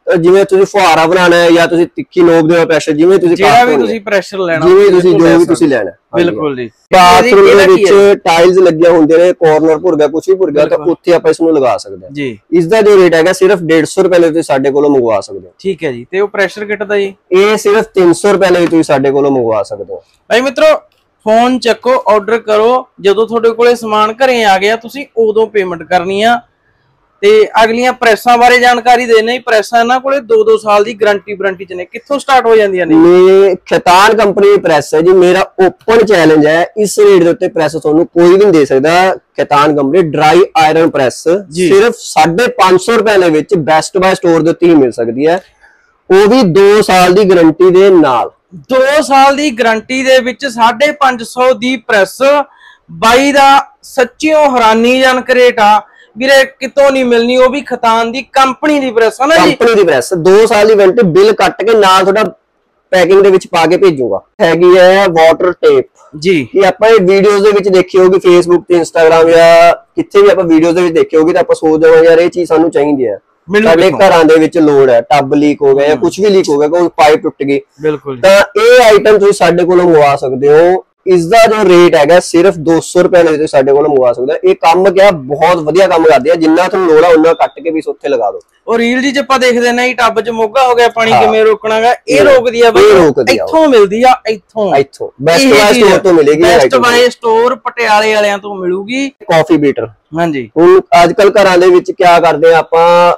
ਜਿਵੇਂ ਤੁਸੀਂ ਫੁਹਾਰਾ ਬਣਾਉਣਾ ਹੈ ਜਾਂ ਤੁਸੀਂ ਤਿੱਖੀ ਨੋਬ ਦੇ ਪ੍ਰੈਸ਼ਰ, ਜਿਵੇਂ ਤੁਸੀਂ
ਜਿਹੜਾ ਵੀ ਤੁਸੀਂ ਪ੍ਰੈਸ਼ਰ ਲੈਣਾ,
ਜਿਵੇਂ ਤੁਸੀਂ ਜੋ ਵੀ ਤੁਸੀਂ ਲੈਣਾ।
ਬਿਲਕੁਲ ਜੀ।
ਬਾਥਰੂਮ ਦੇ ਵਿੱਚ ਟਾਈਲਸ ਲੱਗੀਆਂ ਹੁੰਦੇ ਨੇ, ਕਾਰਨਰ ਭੁਰ ਗਿਆ, ਕੁਝ ਵੀ ਭੁਰ ਗਿਆ, ਤਾਂ ਉੱਥੇ ਆਪਾਂ ਇਸ ਨੂੰ ਲਗਾ ਸਕਦੇ ਹਾਂ ਜੀ। ਇਸ ਦਾ ਜੋ ਰੇਟ ਹੈਗਾ ਸਿਰਫ ਡੇਢ ਸੌ ਰੁਪਏ ਲਈ ਤੁਸੀਂ ਸਾਡੇ ਕੋਲੋਂ ਮੰਗਵਾ ਸਕਦੇ ਹੋ।
ਠੀਕ ਹੈ ਜੀ। ਤੇ ਉਹ ਪ੍ਰੈਸ਼ਰ ਕਿੱਟ ਦਾ ਜੀ?
ਇਹ ਸਿਰਫ ਤਿੰਨ ਸੌ ਰੁਪਏ ਲਈ ਤੁਸੀਂ ਸਾਡੇ ਕੋਲੋਂ ਮੰਗਵਾ ਸਕਦੇ ਹੋ।
ਭਾਈ ਮਿੱਤਰੋ ਫੋਨ ਚੱਕੋ, ਆਰਡਰ ਕਰੋ, ਜਦੋਂ ਤੁਹਾਡੇ ਕੋਲੇ ਸਮਾਨ ਘਰੇ ਆ ਗਿਆ ਤੁਸੀਂ ਉਦੋਂ ਪੇਮੈਂਟ ਕਰਨੀ ਆ। ਤੇ ਅਗਲੀਆਂ ਪ੍ਰੈਸਾਂ ਬਾਰੇ ਜਾਣਕਾਰੀ ਦੇਣੀ। ਪ੍ਰੈਸਾਂ ਇਹਨਾਂ ਕੋਲੇ ਦੋ ਦੋ ਸਾਲ ਦੀ ਗਾਰੰਟੀ ਵਾਰੰਟੀ ਚ ਨੇ। ਕਿੱਥੋਂ ਸਟਾਰਟ ਹੋ ਜਾਂਦੀਆਂ ਨੇ?
ਇਹ ਖੈਤਾਨ ਕੰਪਨੀ ਦੀ ਪ੍ਰੈਸ ਹੈ ਜੀ। ਮੇਰਾ ਓਪਨ ਚੈਲੰਜ ਹੈ, ਇਸ ਰੇਟ ਦੇ ਉੱਤੇ ਪ੍ਰੈਸ ਤੁਹਾਨੂੰ ਕੋਈ ਵੀ ਨਹੀਂ ਦੇ ਸਕਦਾ। Khaitan company dry iron press ਸਿਰਫ ਸਾਢੇ ਪੰਜ ਸੌ ਰੁਪਏ ਦੇ ਵਿੱਚ ਬੈਸਟ ਬਾय ਸਟੋਰ ਦੇ ਉੱਤੇ ਹੀ ਮਿਲ ਸਕਦੀ ਹੈ, ਉਹ ਵੀ ਦੋ ਸਾਲ ਦੀ ਗਾਰੰਟੀ ਦੇ ਨਾਲ।
ਦੋ ਸਾਲ ਦੀ ਗਾਰੰਟੀ ਦੇ ਵਿੱਚ ਸਾਢੇ ਪੰਜ ਸੌ ਦੀ ਪ੍ਰੈਸ ਬਾਈ ਦਾ ਸੱਚੀਓ ਹੈਰਾਨੀਜਨਕ ਰੇਟ ਆ ਵੀਰੇ, ਕਿਤੋਂ ਨਹੀਂ ਮਿਲਣੀ, ਉਹ ਵੀ ਖੈਤਾਨ ਦੀ ਕੰਪਨੀ ਦੀ ਪ੍ਰੈਸ ਹੈ ਨਾ ਜੀ।
ਕੰਪਨੀ ਦੀ ਪ੍ਰੈਸ ਦੋ ਸਾਲ ਦੀ ਵਾਰੰਟੀ, ਬਿੱਲ ਕੱਟ ਕੇ ਨਾਲ ਤੁਹਾਡਾ ਪੈਕਿੰਗ ਦੇ ਵਿੱਚ ਪਾ ਕੇ ਭੇਜੂਗਾ। ਹੈਗੀ ਹੈ ਵਾਟਰ ਟੇਪ ਜੀ, ਕਿ ਆਪਾਂ ਇਹ ਵੀਡੀਓਜ਼ ਦੇ ਵਿੱਚ ਦੇਖੀ ਹੋਗੀ ਫੇਸਬੁੱਕ ਤੇ ਇੰਸਟਾਗ੍ਰਾਮ ਜਾਂ ਕਿੱਥੇ ਵੀ ਆਪਾਂ ਵੀਡੀਓਜ਼ ਦੇ ਵਿੱਚ ਦੇਖੀ ਹੋਗੀ, ਤਾਂ ਆਪਾਂ ਸੋਚਦੇ ਹਾਂ ਯਾਰ ਇਹ ਚੀਜ਼ ਸਾਨੂੰ ਚਾਹੀਦੀ ਹੈ। ਸਾਡੇ ਘਰਾਂ ਦੇ ਵਿੱਚ ਲੋੜ ਹੈ, ਟੱਬ ਲੀਕ ਹੋ ਗਿਆ ਜਾਂ ਕੁਝ ਵੀ ਲੀਕ ਹੋ ਗਿਆ, ਕੋਈ ਪਾਈਪ ਟੁੱਟ ਗਈ, ਬਿਲਕੁਲ, ਤਾਂ ਇਹ ਆਈਟਮ ਤੁਸੀਂ ਸਾਡੇ ਕੋਲੋਂ ਮੰਗਵਾ ਸਕਦੇ ਹੋ। ਇਸ ਦਾ ਜੋ ਰੇਟ ਹੈਗਾ ਸਿਰਫ ਦੋ ਸੌ ਰੁਪਏ ਦੇ ਵਿੱਚ ਸਾਡੇ ਕੋਲੋਂ ਮੰਗਵਾ ਸਕਦੇ ਹੋ। ਇਹ ਕੰਮ ਕਿਹਾ ਬਹੁਤ ਵਧੀਆ ਕੰਮ ਕਰਦੇ ਆ, ਜਿੰਨਾ ਤੁਹਾਨੂੰ ਲੋੜ ਆ ਉਹਨਾਂ ਕੱਟ ਕੇ ਵੀ ਉੱਥੇ ਲਗਾ ਦਿਓ। ਉਹ
ਰੀਲ ਜੀ ਚ ਆਪਾਂ ਦੇਖਦੇ ਨੇ ਟੱਬ ਚ ਮੋਗਾ ਹੋ ਗਿਆ, ਪਾਣੀ ਕਿਵੇਂ ਰੋਕਣਾਗਾ, ਇਹ ਰੋਕਦੀ ਆ ਬਈ, ਇੱਥੋਂ ਮਿਲਦੀ ਆ, ਇੱਥੋਂ ਇੱਥੋਂ ਬੈਸਟ ਬਾय ਸਟੋਰ ਤੋਂ ਮਿਲੇਗੀ। ਬੈਸਟ ਬਾय ਸਟੋਰ ਪਟਿਆਲੇ ਵਾਲਿਆਂ ਤੋਂ ਮਿਲੂਗੀ।
ਕਾਫੀ ਬੀਟਰ,
ਹਾਂਜੀ।
ਹੁਣ ਅੱਜ ਕੱਲ ਘਰਾਂ ਦੇ ਵਿੱਚ ਕੀ ਕਰਦੇ ਆ ਆਪਾਂ,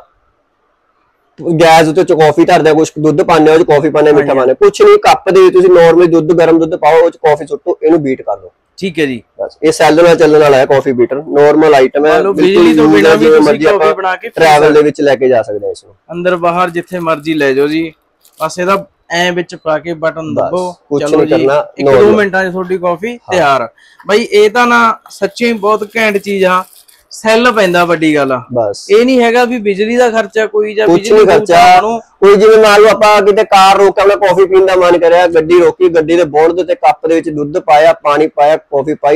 ਗੈਸ ਉੱਤੇ ਕਾਫੀ ਧਰਦੇ ਆ, ਕੁਝ ਦੁੱਧ ਪਾਉਂਦੇ ਆ, ਉਹ ਚ ਕਾਫੀ ਪਾਉਂਦੇ, ਮਿੱਠਾ ਪਾਉਂਦੇ, ਕੁਛ ਨਹੀਂ, ਕੱਪ ਦੇ ਤੁਸੀਂ ਨਾਰਮਲੀ ਦੁੱਧ ਗਰਮ ਦੁੱਧ ਪਾਓ, ਉਹ ਚ ਕਾਫੀ ਸੁੱਟੋ, ਇਹਨੂੰ ਬੀਟ ਕਰ ਲਓ।
ਠੀਕ ਹੈ ਜੀ।
ਬਸ ਇਹ ਸੈੱਲ ਨਾਲ ਚੱਲਣ ਵਾਲਾ ਹੈ ਕਾਫੀ ਬੀਟਰ, ਨਾਰਮਲ ਆਈਟਮ ਹੈ,
ਬਿਜਲੀ ਤੋਂ ਬਿਨਾਂ ਵੀ ਤੁਸੀਂ ਕਾਫੀ ਬਣਾ ਕੇ
ਟਰੈਵਲ ਦੇ ਵਿੱਚ ਲੈ ਕੇ ਜਾ ਸਕਦੇ ਹੋ ਇਸ ਨੂੰ,
ਅੰਦਰ ਬਾਹਰ ਜਿੱਥੇ ਮਰਜ਼ੀ ਲੈ ਜਾਓ ਜੀ। ਬਸ ਇਹਦਾ ਐ ਵਿੱਚ ਪਾ ਕੇ ਬਟਨ ਦਬਾਓ, ਚਲੋ ਜੀ ਇੱਕ ਦੋ ਮਿੰਟਾਂ 'ਚ ਤੁਹਾਡੀ ਕਾਫੀ ਤਿਆਰ। ਬਾਈ ਇਹ ਤਾਂ ਨਾ ਸੱਚੀ ਬਹੁਤ ਘੈਂਟ ਚੀਜ਼ ਆ। ਸੈੱਲ ਪੈਂਦਾ ਵੱਡੀ ਗੱਲ ਆ, ਬਸ ਇਹ ਨਹੀਂ ਹੈਗਾ ਵੀ ਬਿਜਲੀ ਦਾ ਖਰਚਾ ਕੋਈ ਜਾਂ ਬਿਜਲੀ ਦਾ ਖਰਚਾ
ਕੋਈ। ਜਿਵੇਂ ਮੰਨ ਲਓ ਆਪਾਂ ਕਿਤੇ ਕਾਰ ਰੋਕ ਕੇ ਆਪਣਾ ਕਾਫੀ ਪੀਣ ਦਾ ਮਨ ਕਰਿਆ, ਗੱਡੀ ਰੋਕੀ, ਗੱਡੀ ਦੇ ਬੋਰਡ ਦੇ ਉੱਤੇ ਕੱਪ ਦੇ ਵਿੱਚ ਦੁੱਧ ਪਾਇਆ, ਪਾਣੀ ਪਾਇਆ, ਕਾਫੀ ਪਾਈ,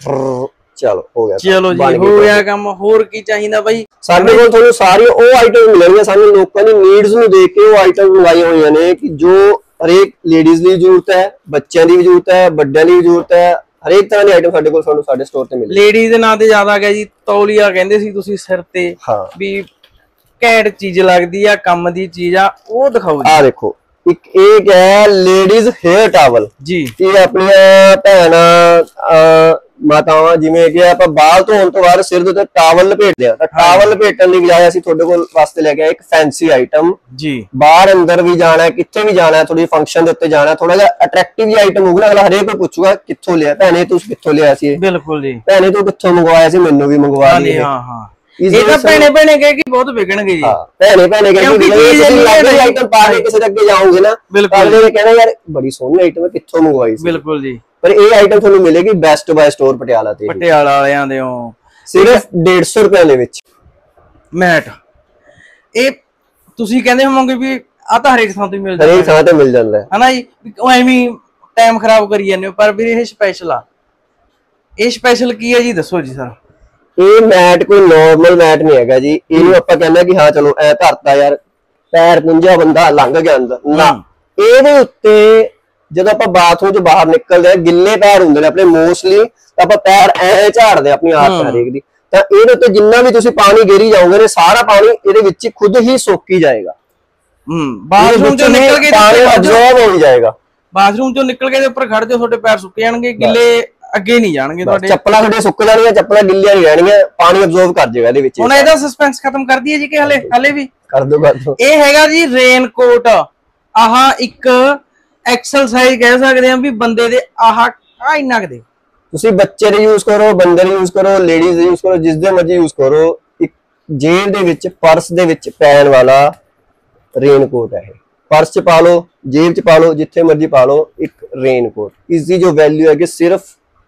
ਚਲੋ ਹੋ ਗਿਆ,
ਚਲੋ ਜੀ ਹੋ ਗਿਆ ਕੰਮ। ਹੋਰ ਕੀ ਚਾਹੀਦਾ ਬਾਈ?
ਸਾਡੇ ਕੋਲ ਤੁਹਾਨੂੰ ਸਾਰੀਆਂ ਉਹ ਆਈਟਮ ਮਿਲਣਗੀਆਂ। ਸਾਨੂੰ ਲੋਕਾਂ ਦੀ ਨੀਡਸ ਨੂੰ ਦੇਖ ਕੇ ਉਹ ਆਈਟਮ ਮੰਗਾਈਆਂ ਹੋਈਆਂ ਨੇ ਕਿ ਜੋ ਹਰੇਕ ਲੇਡੀਜ਼ ਦੀ ਜ਼ਰੂਰਤ ਹੈ, ਬੱਚਿਆਂ ਦੀ ਵੀ ਜ਼ਰੂਰਤ ਹੈ, ਵੱਡਿਆਂ ਦੀ ਵੀ ਜ਼ਰੂਰਤ ਹੈ। ਹਰੇਕ ਤਰ੍ਹਾਂ ਦੀ ਆਈਟਮ ਸਾਡੇ ਕੋਲ ਤੁਹਾਨੂੰ ਸਾਡੇ ਸਟੋਰ ਤੇ ਮਿਲੇਗੀ।
ਲੇਡੀਜ਼ ਦੇ ਨਾਂ ਤੇ ਜ਼ਿਆਦਾ ਆ ਗਿਆ ਜੀ, ਤੌਲੀਆ ਕਹਿੰਦੇ ਸੀ ਤੁਸੀਂ ਸਿਰ ਤੇ, ਵੀ ਘੈਂਟ ਚੀਜ਼ ਲੱਗਦੀ ਆ, ਕੰਮ ਦੀ ਚੀਜ਼ ਆ, ਉਹ ਦਿਖਾਓ ਜੀ।
ਆ ਦੇਖੋ, ਇੱਕ ਇਹ ਹੈ ਲੇਡੀਜ਼ ਹੇਅਰ ਟਾਵਲ ਜੀ। ਇਹ ਆਪਣੀਆਂ ਭੈਣਾਂ ਮਾਤਾਵਾਂ ਜਿਵੇਂ ਕਿ ਆਪਾਂ ਬਾਲ ਧੋਣ ਤੋਂ ਬਾਅਦ ਸਿਰ ਦੇ ਉੱਤੇ ਟਾਵਲ ਲਪੇਟਦੇ ਆ, ਤਾਂ ਟਾਵਲ ਲਪੇਟਣ ਦੀ ਬਜਾਏ ਅਸੀਂ ਤੁਹਾਡੇ ਕੋਲ ਵਾਸਤੇ ਲੈ ਕੇ ਆਏ ਇੱਕ ਫੈਂਸੀ ਆਈਟਮ ਜੀ। ਬਾਹਰ ਅੰਦਰ ਵੀ ਜਾਣਾ, ਕਿੱਥੇ ਵੀ ਜਾਣਾ, ਥੋੜੀ ਫੰਕਸ਼ਨ ਦੇ ਉੱਤੇ ਜਾਣਾ, ਥੋੜਾ ਜਿਹਾ ਅਟਰੈਕਟਿਵ ਜਿਹਾ ਆਈਟਮ ਹੋਊਗਾ, ਅਗਲਾ ਹਰੇਕ ਕੋਈ ਪੁੱਛੂਗਾ ਕਿੱਥੋਂ ਲਿਆ, ਭੈਣੇ ਤੂੰ ਕਿੱਥੋਂ ਲਿਆ ਸੀ?
ਬਿਲਕੁਲ ਜੀ।
ਭੈਣੇ ਤੂੰ ਕਿੱਥੋਂ ਮੰਗਵਾਇਆ ਸੀ? ਮੈਨੂੰ ਵੀ ਮੰਗਵਾ ਲਈ।
ਹਾਂ ਹਾਂ, ਇਹ ਤਾਂ ਭੈਣੇ ਭੈਣੇ ਕਹਿ ਕੇ ਬਹੁਤ ਵਿਕਣਗੇ ਜੀ।
ਭੈਣੇ ਭੈਣੇ ਕਹਿ ਕੇ ਆਈਟਮ ਪਾ ਕੇ ਕਿਸੇ ਦੇ ਅੱਗੇ ਜਾਓਗੇ ਨਾ, ਅਗਲੇ ਨੇ ਕਹਿਣਾ ਯਾਰ ਬੜੀ ਸੋਹਣੀ ਆਈਟਮ ਹੈ, ਕਿੱਥੋਂ ਮੰਗਵਾਈ ਸੀ? ਬਿਲਕੁਲ ਜੀ। ਪਰ ਇਹ ਆਈਟਮ ਤੁਹਾਨੂੰ ਮਿਲੇਗੀ ਬੈਸਟ ਬਾय ਸਟੋਰ ਪਟਿਆਲਾ ਤੇ,
ਪਟਿਆਲਾ ਵਾਲਿਆਂ ਦੇ ਉਹ
ਸਿਰਫ ਡੇਢ ਸੌ ਰੁਪਏ ਦੇ ਵਿੱਚ
ਮੈਟ। ਇਹ ਤੁਸੀਂ ਕਹਿੰਦੇ ਹੋਵੋਗੇ ਵੀ ਆ ਤਾਂ ਹਰੇਕ ਥਾਂ ਤੋਂ ਮਿਲ ਜਾਂਦਾ,
ਹਰੇਕ ਥਾਂ ਤੇ ਮਿਲ ਜਾਂਦਾ ਹੈ ਹਨਾ
ਜੀ, ਉਹ ਐਵੇਂ ਟਾਈਮ ਖਰਾਬ ਕਰੀ ਜਾਂਦੇ ਹੋ। ਪਰ ਵੀਰੇ ਇਹ ਸਪੈਸ਼ਲ ਆ। ਇਹ ਸਪੈਸ਼ਲ ਕੀ ਹੈ ਜੀ, ਦੱਸੋ ਜੀ ਸਰ।
ਇਹ ਮੈਟ ਕੋਈ ਨਾਰਮਲ ਮੈਟ ਨਹੀਂ ਹੈਗਾ ਜੀ। ਇਹਨੂੰ ਆਪਾਂ ਕਹਿੰਦੇ ਕਿ ਹਾਂ ਚਲੋ ਐ ਧਰਤਾ ਯਾਰ, ਪੈਰ ਪੁੰਝਾ ਬੰਦਾ ਲੰਘ ਗਿਆ ਅੰਦਰ ਨਾ, ਇਹਦੇ ਉੱਤੇ ਜਦੋਂ ਆਪਾਂ ਬਾਥਰੂਮ ਚ ਬਾਹਰ ਨਿਕਲਦੇ ਆ, ਗਿੱਲੇ ਪੈਰ ਹੁੰਦੇ ਨੇ ਆਪਣੇ ਮੋਸਟਲੀ, ਤਾਂ ਆਪਾਂ ਪੈਰ ਐ ਝਾੜਦੇ ਆਪਣੀ ਆਦਤ ਹਰੇਕ ਦੀ, ਤਾਂ ਇਹਦੇ ਉੱਤੇ ਜਿੰਨਾ ਵੀ ਤੁਸੀਂ ਪਾਣੀ ਗੇਰੀ ਜਾਓਗੇ ਨੇ, ਸਾਰਾ ਪਾਣੀ ਇਹਦੇ ਵਿੱਚ ਖੁਦ ਹੀ ਸੋਕੀ ਜਾਏਗਾ। ਹੂੰ, ਬਾਥਰੂਮ ਚੋਂ ਨਿਕਲ ਕੇ ਪਾਣੀ ਅਬਜ਼ੌਰਬ ਹੋ ਜਾਏਗਾ। ਬਾਥਰੂਮ ਚੋਂ ਨਿਕਲ ਕੇ ਦੇ ਉੱਪਰ ਖੜ ਜਾਓ, ਤੁਹਾਡੇ ਪੈਰ ਸੁੱਕ ਜਾਣਗੇ, ਗਿੱਲੇ ਅੱਗੇ ਨਹੀਂ ਜਾਣਗੇ, ਤੁਹਾਡੇ ਚੱਪਲਾਂ ਤੁਹਾਡੇ ਸੁੱਕ ਜਾਣਗੀਆਂ, ਚੱਪਲਾਂ ਗਿੱਲੀਆਂ ਨਹੀਂ ਰਹਿਣਗੀਆਂ, ਪਾਣੀ ਅਬਜ਼ੌਰਬ ਕਰ ਜਾਏਗਾ ਇਹਦੇ ਵਿੱਚ। ਹੁਣ ਇਹਦਾ ਸਸਪੈਂਸ ਖਤਮ ਕਰ ਦਈਏ ਜੀ ਕਿ ਹਲੇ ਹਲੇ ਵੀ ਕਰ ਦੋ ਕਰ ਦੋ। ਇਹ ਹੈਗਾ ਜੀ ਰੇਨ ਕੋਟ। ਆਹ ਇੱਕ ਐਕਸਰਸਾਈਜ਼ ਕਹਿ ਸਕਦੇ ਆ ਵੀ ਬੰਦੇ ਦੇ ਆਹ ਆ ਇੰਨਾ ਕੁ ਦੇ, ਤੁਸੀਂ ਬੱਚੇ ਦੇ ਯੂਜ਼ ਕਰੋ, ਬੰਦੇ ਦੇ ਯੂਜ਼ ਕਰੋ, ਲੇਡੀਜ਼ ਦੇ ਯੂਜ਼ ਕਰੋ, ਜਿਸ ਦੇ ਮਰਜ਼ੀ ਯੂਜ਼ ਕਰੋ। ਇੱਕ ਜੇਬ ਦੇ ਵਿੱਚ, ਪਰਸ ਦੇ ਵਿੱਚ ਪੈਣ ਵਾਲਾ ਰੇਨ ਕੋਟ ਹੈ ਇਹ। ਪਰਸ ਚ ਪਾ ਲਓ, ਜੇਬ ਚ ਪਾ ਲਓ, ਜਿੱਥੇ ਮਰਜ਼ੀ ਪਾ ਲਓ, ਇੱਕ ਰੇਨ ਕੋਟ। ਇਸ ਦੀ ਜੋ ਵੈਲਿਊ ਹੈਗੀ ਸਿਰਫ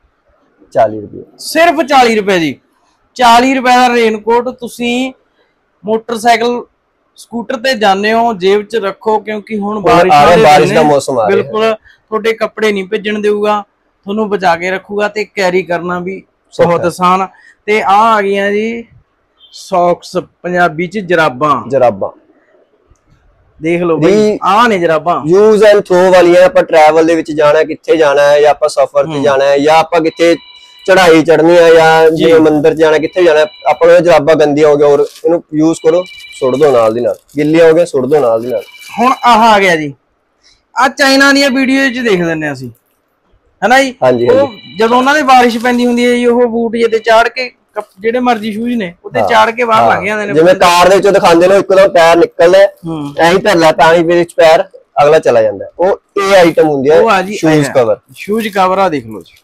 ਚਾਲੀ ਰੁਪਏ, ਸਿਰਫ ਚਾਲੀ ਰੁਪਏ ਜੀ। ਚਾਲੀ ਰੁਪਏ ਦਾ ਰੇਨ ਕੋਟ ਤੁਸੀਂ ਮੋਟਰਸਾਈਕਲ ਸਕੂਟਰ ਤੇ ਜਾਂਦੇ ਹੋ, ਜੇਬ ਚ ਰੱਖੋ, ਕਿਉਂਕਿ ਹੁਣ ਬਾਰਿਸ਼ ਦਾ ਮੌਸਮ ਆ ਰਿਹਾ। ਬਿਲਕੁਲ ਤੁਹਾਡੇ ਕੱਪੜੇ ਨਹੀਂ ਭਿੱਜਣ ਦੇਊਗਾ, ਤੁਹਾਨੂੰ ਬਚਾ ਕੇ ਰੱਖੂਗਾ, ਤੇ ਕੈਰੀ ਕਰਨਾ ਵੀ ਬਹੁਤ ਆਸਾਨ। ਤੇ ਆ ਆ ਗਈਆਂ ਜੀ ਸੌਕਸ, ਪੰਜਾਬੀ ਚ ਜਰਾਬਾਂ। ਜਰਾਬਾਂ
ਦੇਖ ਲਓ ਬਈ ਆ ਨੇ ਜਰਾਬਾਂ
ਯੂਜ਼ ਐਂਡ ਥਰੋ ਵਾਲੀਆਂ। ਆਪਾਂ ਟਰੈਵਲ ਦੇ ਵਿੱਚ ਜਾਣਾ, ਕਿੱਥੇ ਜਾਣਾ ਹੈ, ਜਾਂ ਆਪਾਂ ਸਫ਼ਰ ਤੇ ਜਾਣਾ ਹੈ, ਜਾਂ ਆਪਾਂ ਕਿੱਥੇ ਚੜਾਈ ਚੜਨੀ ਹੈ, ਜਾਂ ਜਿਵੇਂ ਮੰਦਿਰ ਜਾਣਾ, ਕਿੱਥੇ ਜਾਣਾ, ਆਪਾਂ ਨੂੰ ਜਰਾਬਾਂ ਗੰਦੀਆਂ ਹੋ ਗਿਆ ਔਰ ਇਹਨੂੰ ਯੂਜ਼ ਕਰੋ, ਸੁੱਟ ਦੋ ਨਾਲ ਦੀ ਨਾਲ, ਗਿੱਲੀਆਂ ਹੋ ਗਈਆਂ ਸੁੱਟ ਦੋ ਨਾਲ ਦੀ ਨਾਲ। ਹੁਣ
ਆਹ ਆ ਗਿਆ ਜੀ, ਆ ਚਾਈਨਾ ਦੀਆਂ ਵੀਡੀਓ 'ਚ ਦੇਖ ਲੈਂਦੇ ਅਸੀਂ ਹੈਨਾ ਜੀ।
ਹਾਂਜੀ
ਉਹ ਜਦੋਂ ਉਹਨਾਂ ਦੇ ਬਾਰਿਸ਼ ਪੈਂਦੀ ਹੁੰਦੀ ਹੈ ਜੀ, ਉਹ ਬੂਟ ਜੇ ਤੇ ਚਾੜ ਕੇ ਜਿਹੜੇ ਮਰਜ਼ੀ ਸ਼ੂਜ਼ ਨੇ ਉੱਤੇ ਚਾੜ ਕੇ ਬਾਹਰ ਲੱਗ ਜਾਂਦੇ ਨੇ।
ਜਿਵੇਂ ਕਾਰ ਦੇ ਵਿੱਚੋਂ ਦਿਖਾਉਂਦੇ ਨੇ ਇੱਕਦਮ ਪੈਰ ਨਿਕਲਦਾ ਐਂ ਹੀ ਧਰਲਾ ਪਾਣੀ ਦੇ ਵਿੱਚ ਪੈਰ ਅਗਲਾ ਚਲਾ ਜਾਂਦਾ, ਉਹ ਇਹ ਆਈਟਮ ਹੁੰਦੀ ਹੈ ਸ਼ੂਜ਼ ਕਵਰ।
ਸ਼ੂਜ਼ ਕਵਰ ਆ ਦੇਖ ਲਓ ਜੀ,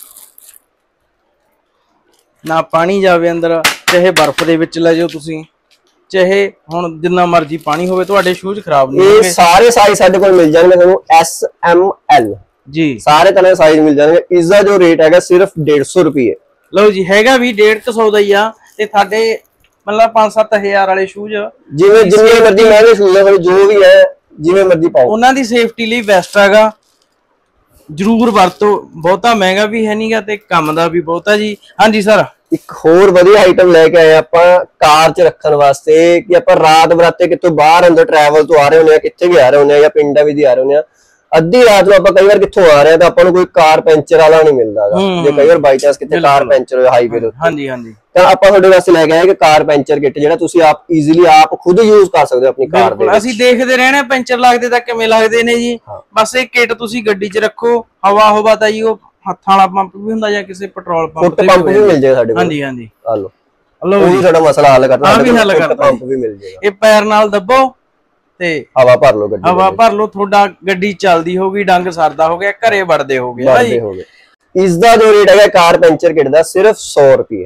ਨਾ ਪਾਣੀ ਜਾਵੇ ਅੰਦਰ, ਚਾਹੇ ਬਰਫ਼ ਦੇ ਵਿੱਚ ਲੈ ਜਾਓ ਤੁਸੀਂ, ਚਾਹੇ ਹੁਣ ਜਿੰਨਾ ਮਰਜ਼ੀ ਪਾਣੀ ਹੋਵੇ, ਤੁਹਾਡੇ ਸ਼ੂਜ਼ ਖਰਾਬ ਨਹੀਂ ਹੋਣਗੇ।
ਇਹ ਸਾਰੇ ਸਾਈਜ਼ ਸਾਡੇ ਕੋਲ ਮਿਲ ਜਾਣਗੇ ਤੁਹਾਨੂੰ, ਐਸ ਐਮ ਐਲ
ਜੀ ਸਾਰੇ
ਤਰ੍ਹਾਂ ਦੇ ਸਾਈਜ਼ ਮਿਲ ਜਾਣਗੇ। ਇਸ ਦਾ ਜੋ ਰੇਟ ਹੈਗਾ ਸਿਰਫ ਡੇਢ ਸੌ ਰੁਪਏ।
ਲਓ ਜੀ, ਹੈਗਾ ਵੀ ਡੇਢ ਸੌ ਦਾ ਹੀ ਆ, ਤੇ ਸਾਡੇ ਮਤਲਬ ਪੰਜ ਸੱਤ ਹਜ਼ਾਰ ਵਾਲੇ ਸ਼ੂਜ਼
ਜਿਵੇਂ ਜਿੰਨੇ ਮਰਜ਼ੀ ਮਹਿੰਗੇ ਸ਼ੂਜ਼ ਹੈ ਜੋ ਵੀ ਹੈ ਜਿਵੇਂ ਮਰਜ਼ੀ ਪਾਓ,
ਉਹਨਾਂ ਦੀ ਸੇਫਟੀ ਲਈ ਬੈਸਟ ਹੈਗਾ, ਜਰੂਰ ਵਰਤੋ। ਬਹੁਤਾ ਮਹਿੰਗਾ ਵੀ ਹੈ ਨਹੀਂਗਾ ਤੇ ਕੰਮ ਦਾ ਵੀ ਬਹੁਤਾ ਜੀ। ਹਾਂਜੀ ਸਰ,
ਇੱਕ ਹੋਰ ਵਧੀਆ ਆਈਟਮ ਲੈ ਕੇ ਆਏ ਆਪਾਂ ਕਾਰ 'ਚ ਰੱਖਣ ਵਾਸਤੇ, ਕਿ ਆਪਾਂ ਰਾਤ ਬਰਾਤੇ ਕਿਤੋਂ ਬਾਹਰ ਅੰਦਰ ਟਰੈਵਲ ਤੋਂ ਆ ਰਹੇ ਹੁੰਦੇ ਆ, ਕਿੱਥੇ ਵੀ ਆ ਰਹੇ ਹੁੰਦੇ ਆ, ਜਾਂ ਪਿੰਡਾਂ ਵਿੱਚ ਆ ਰਹੇ ਹੁੰਦੇ ਆ, ਅੱਧੀ ਰਾਤ ਨੂੰ ਆਪਾਂ ਕਈ ਵਾਰ ਕਿੱਥੋਂ ਆ ਰਹੇ ਆ ਤਾਂ ਆਪਾਂ ਨੂੰ ਕੋਈ ਕਾਰ ਪੈਂਚਰ ਵਾਲਾ ਨਹੀਂ ਮਿਲਦਾ, ਜੇ ਕਈ ਵਾਰ ਬਾਈ ਚਾਂਸ ਕਿਤੇ ਕਾਰ ਪੈਂਚਰ ਹੋਇਆ ਹਾਈਵੇ ਦੇ,
ਹਾਂਜੀ ਹਾਂਜੀ,
ਤਾਂ ਆਪਾਂ ਤੁਹਾਡੇ ਵਾਸਤੇ ਲੈ ਕੇ ਆਏ ਕਿ ਕਾਰ ਪੈਂਚਰ ਕਿੱਟ, ਜਿਹੜਾ ਤੁਸੀਂ ਆਪ ਈਜ਼ੀਲੀ ਆਪ ਖੁਦ ਯੂਜ਼ ਕਰ ਸਕਦੇ ਹੋ ਆਪਣੀ ਕਾਰ ਦੇ ਵਿੱਚ।
ਅਸੀਂ ਦੇਖਦੇ ਰਹਿਣਾ ਪੈਂਚਰ ਲੱਗਦੇ ਤਾਂ ਕਿਵੇਂ ਲੱਗਦੇ ਨੇ ਜੀ, ਬਸ ਇਹ ਕਿੱਟ ਤੁਸੀਂ ਗੱਡੀ 'ਚ ਰੱਖੋ। ਹਵਾ ਹਵਾ ਤਾਂ ਜੀ ਉਹ ਹੱਥਾਂ ਵਾਲਾ ਪੰਪ ਵੀ ਹੁੰਦਾ ਜਾਂ ਕਿਸੇ ਪੈਟਰੋਲ ਪੰਪ ਤੇ
ਪੰਪ ਵੀ ਮਿਲ ਜਾਏ ਸਾਡੇ ਕੋਲ।
ਹਾਂਜੀ ਹਾਂਜੀ,
ਆ ਲਓ, ਲਓ ਜੀ, ਤੁਹਾਡਾ ਮਸਲਾ ਹੱਲ ਕਰਨਾ,
ਆ ਵੀ ਹੱਲ ਕਰਦਾ,
ਪੰਪ ਵੀ ਮਿਲ ਜਾਏਗਾ।
ਇਹ ਪੈਰ ਨਾਲ ਦੱਬੋ ਤੇ
ਹਵਾ ਭਰ ਲਓ, ਗੱਡੀ
ਹਵਾ ਭਰ ਲਓ, ਤੁਹਾਡਾ ਗੱਡੀ ਚੱਲਦੀ ਹੋਗੀ, ਡੰਗ ਸਰਦਾ ਹੋ ਗਿਆ, ਘਰੇ ਵੜਦੇ ਹੋ ਗਏ
ਜੀ। ਇਸ ਦਾ ਜੋ ਰੇਟ ਹੈਗਾ ਕਾਰ ਪੈਂਚਰ ਕਿੱਟ ਦਾ ਸਿਰਫ ਸੌ ਰੁਪਏ।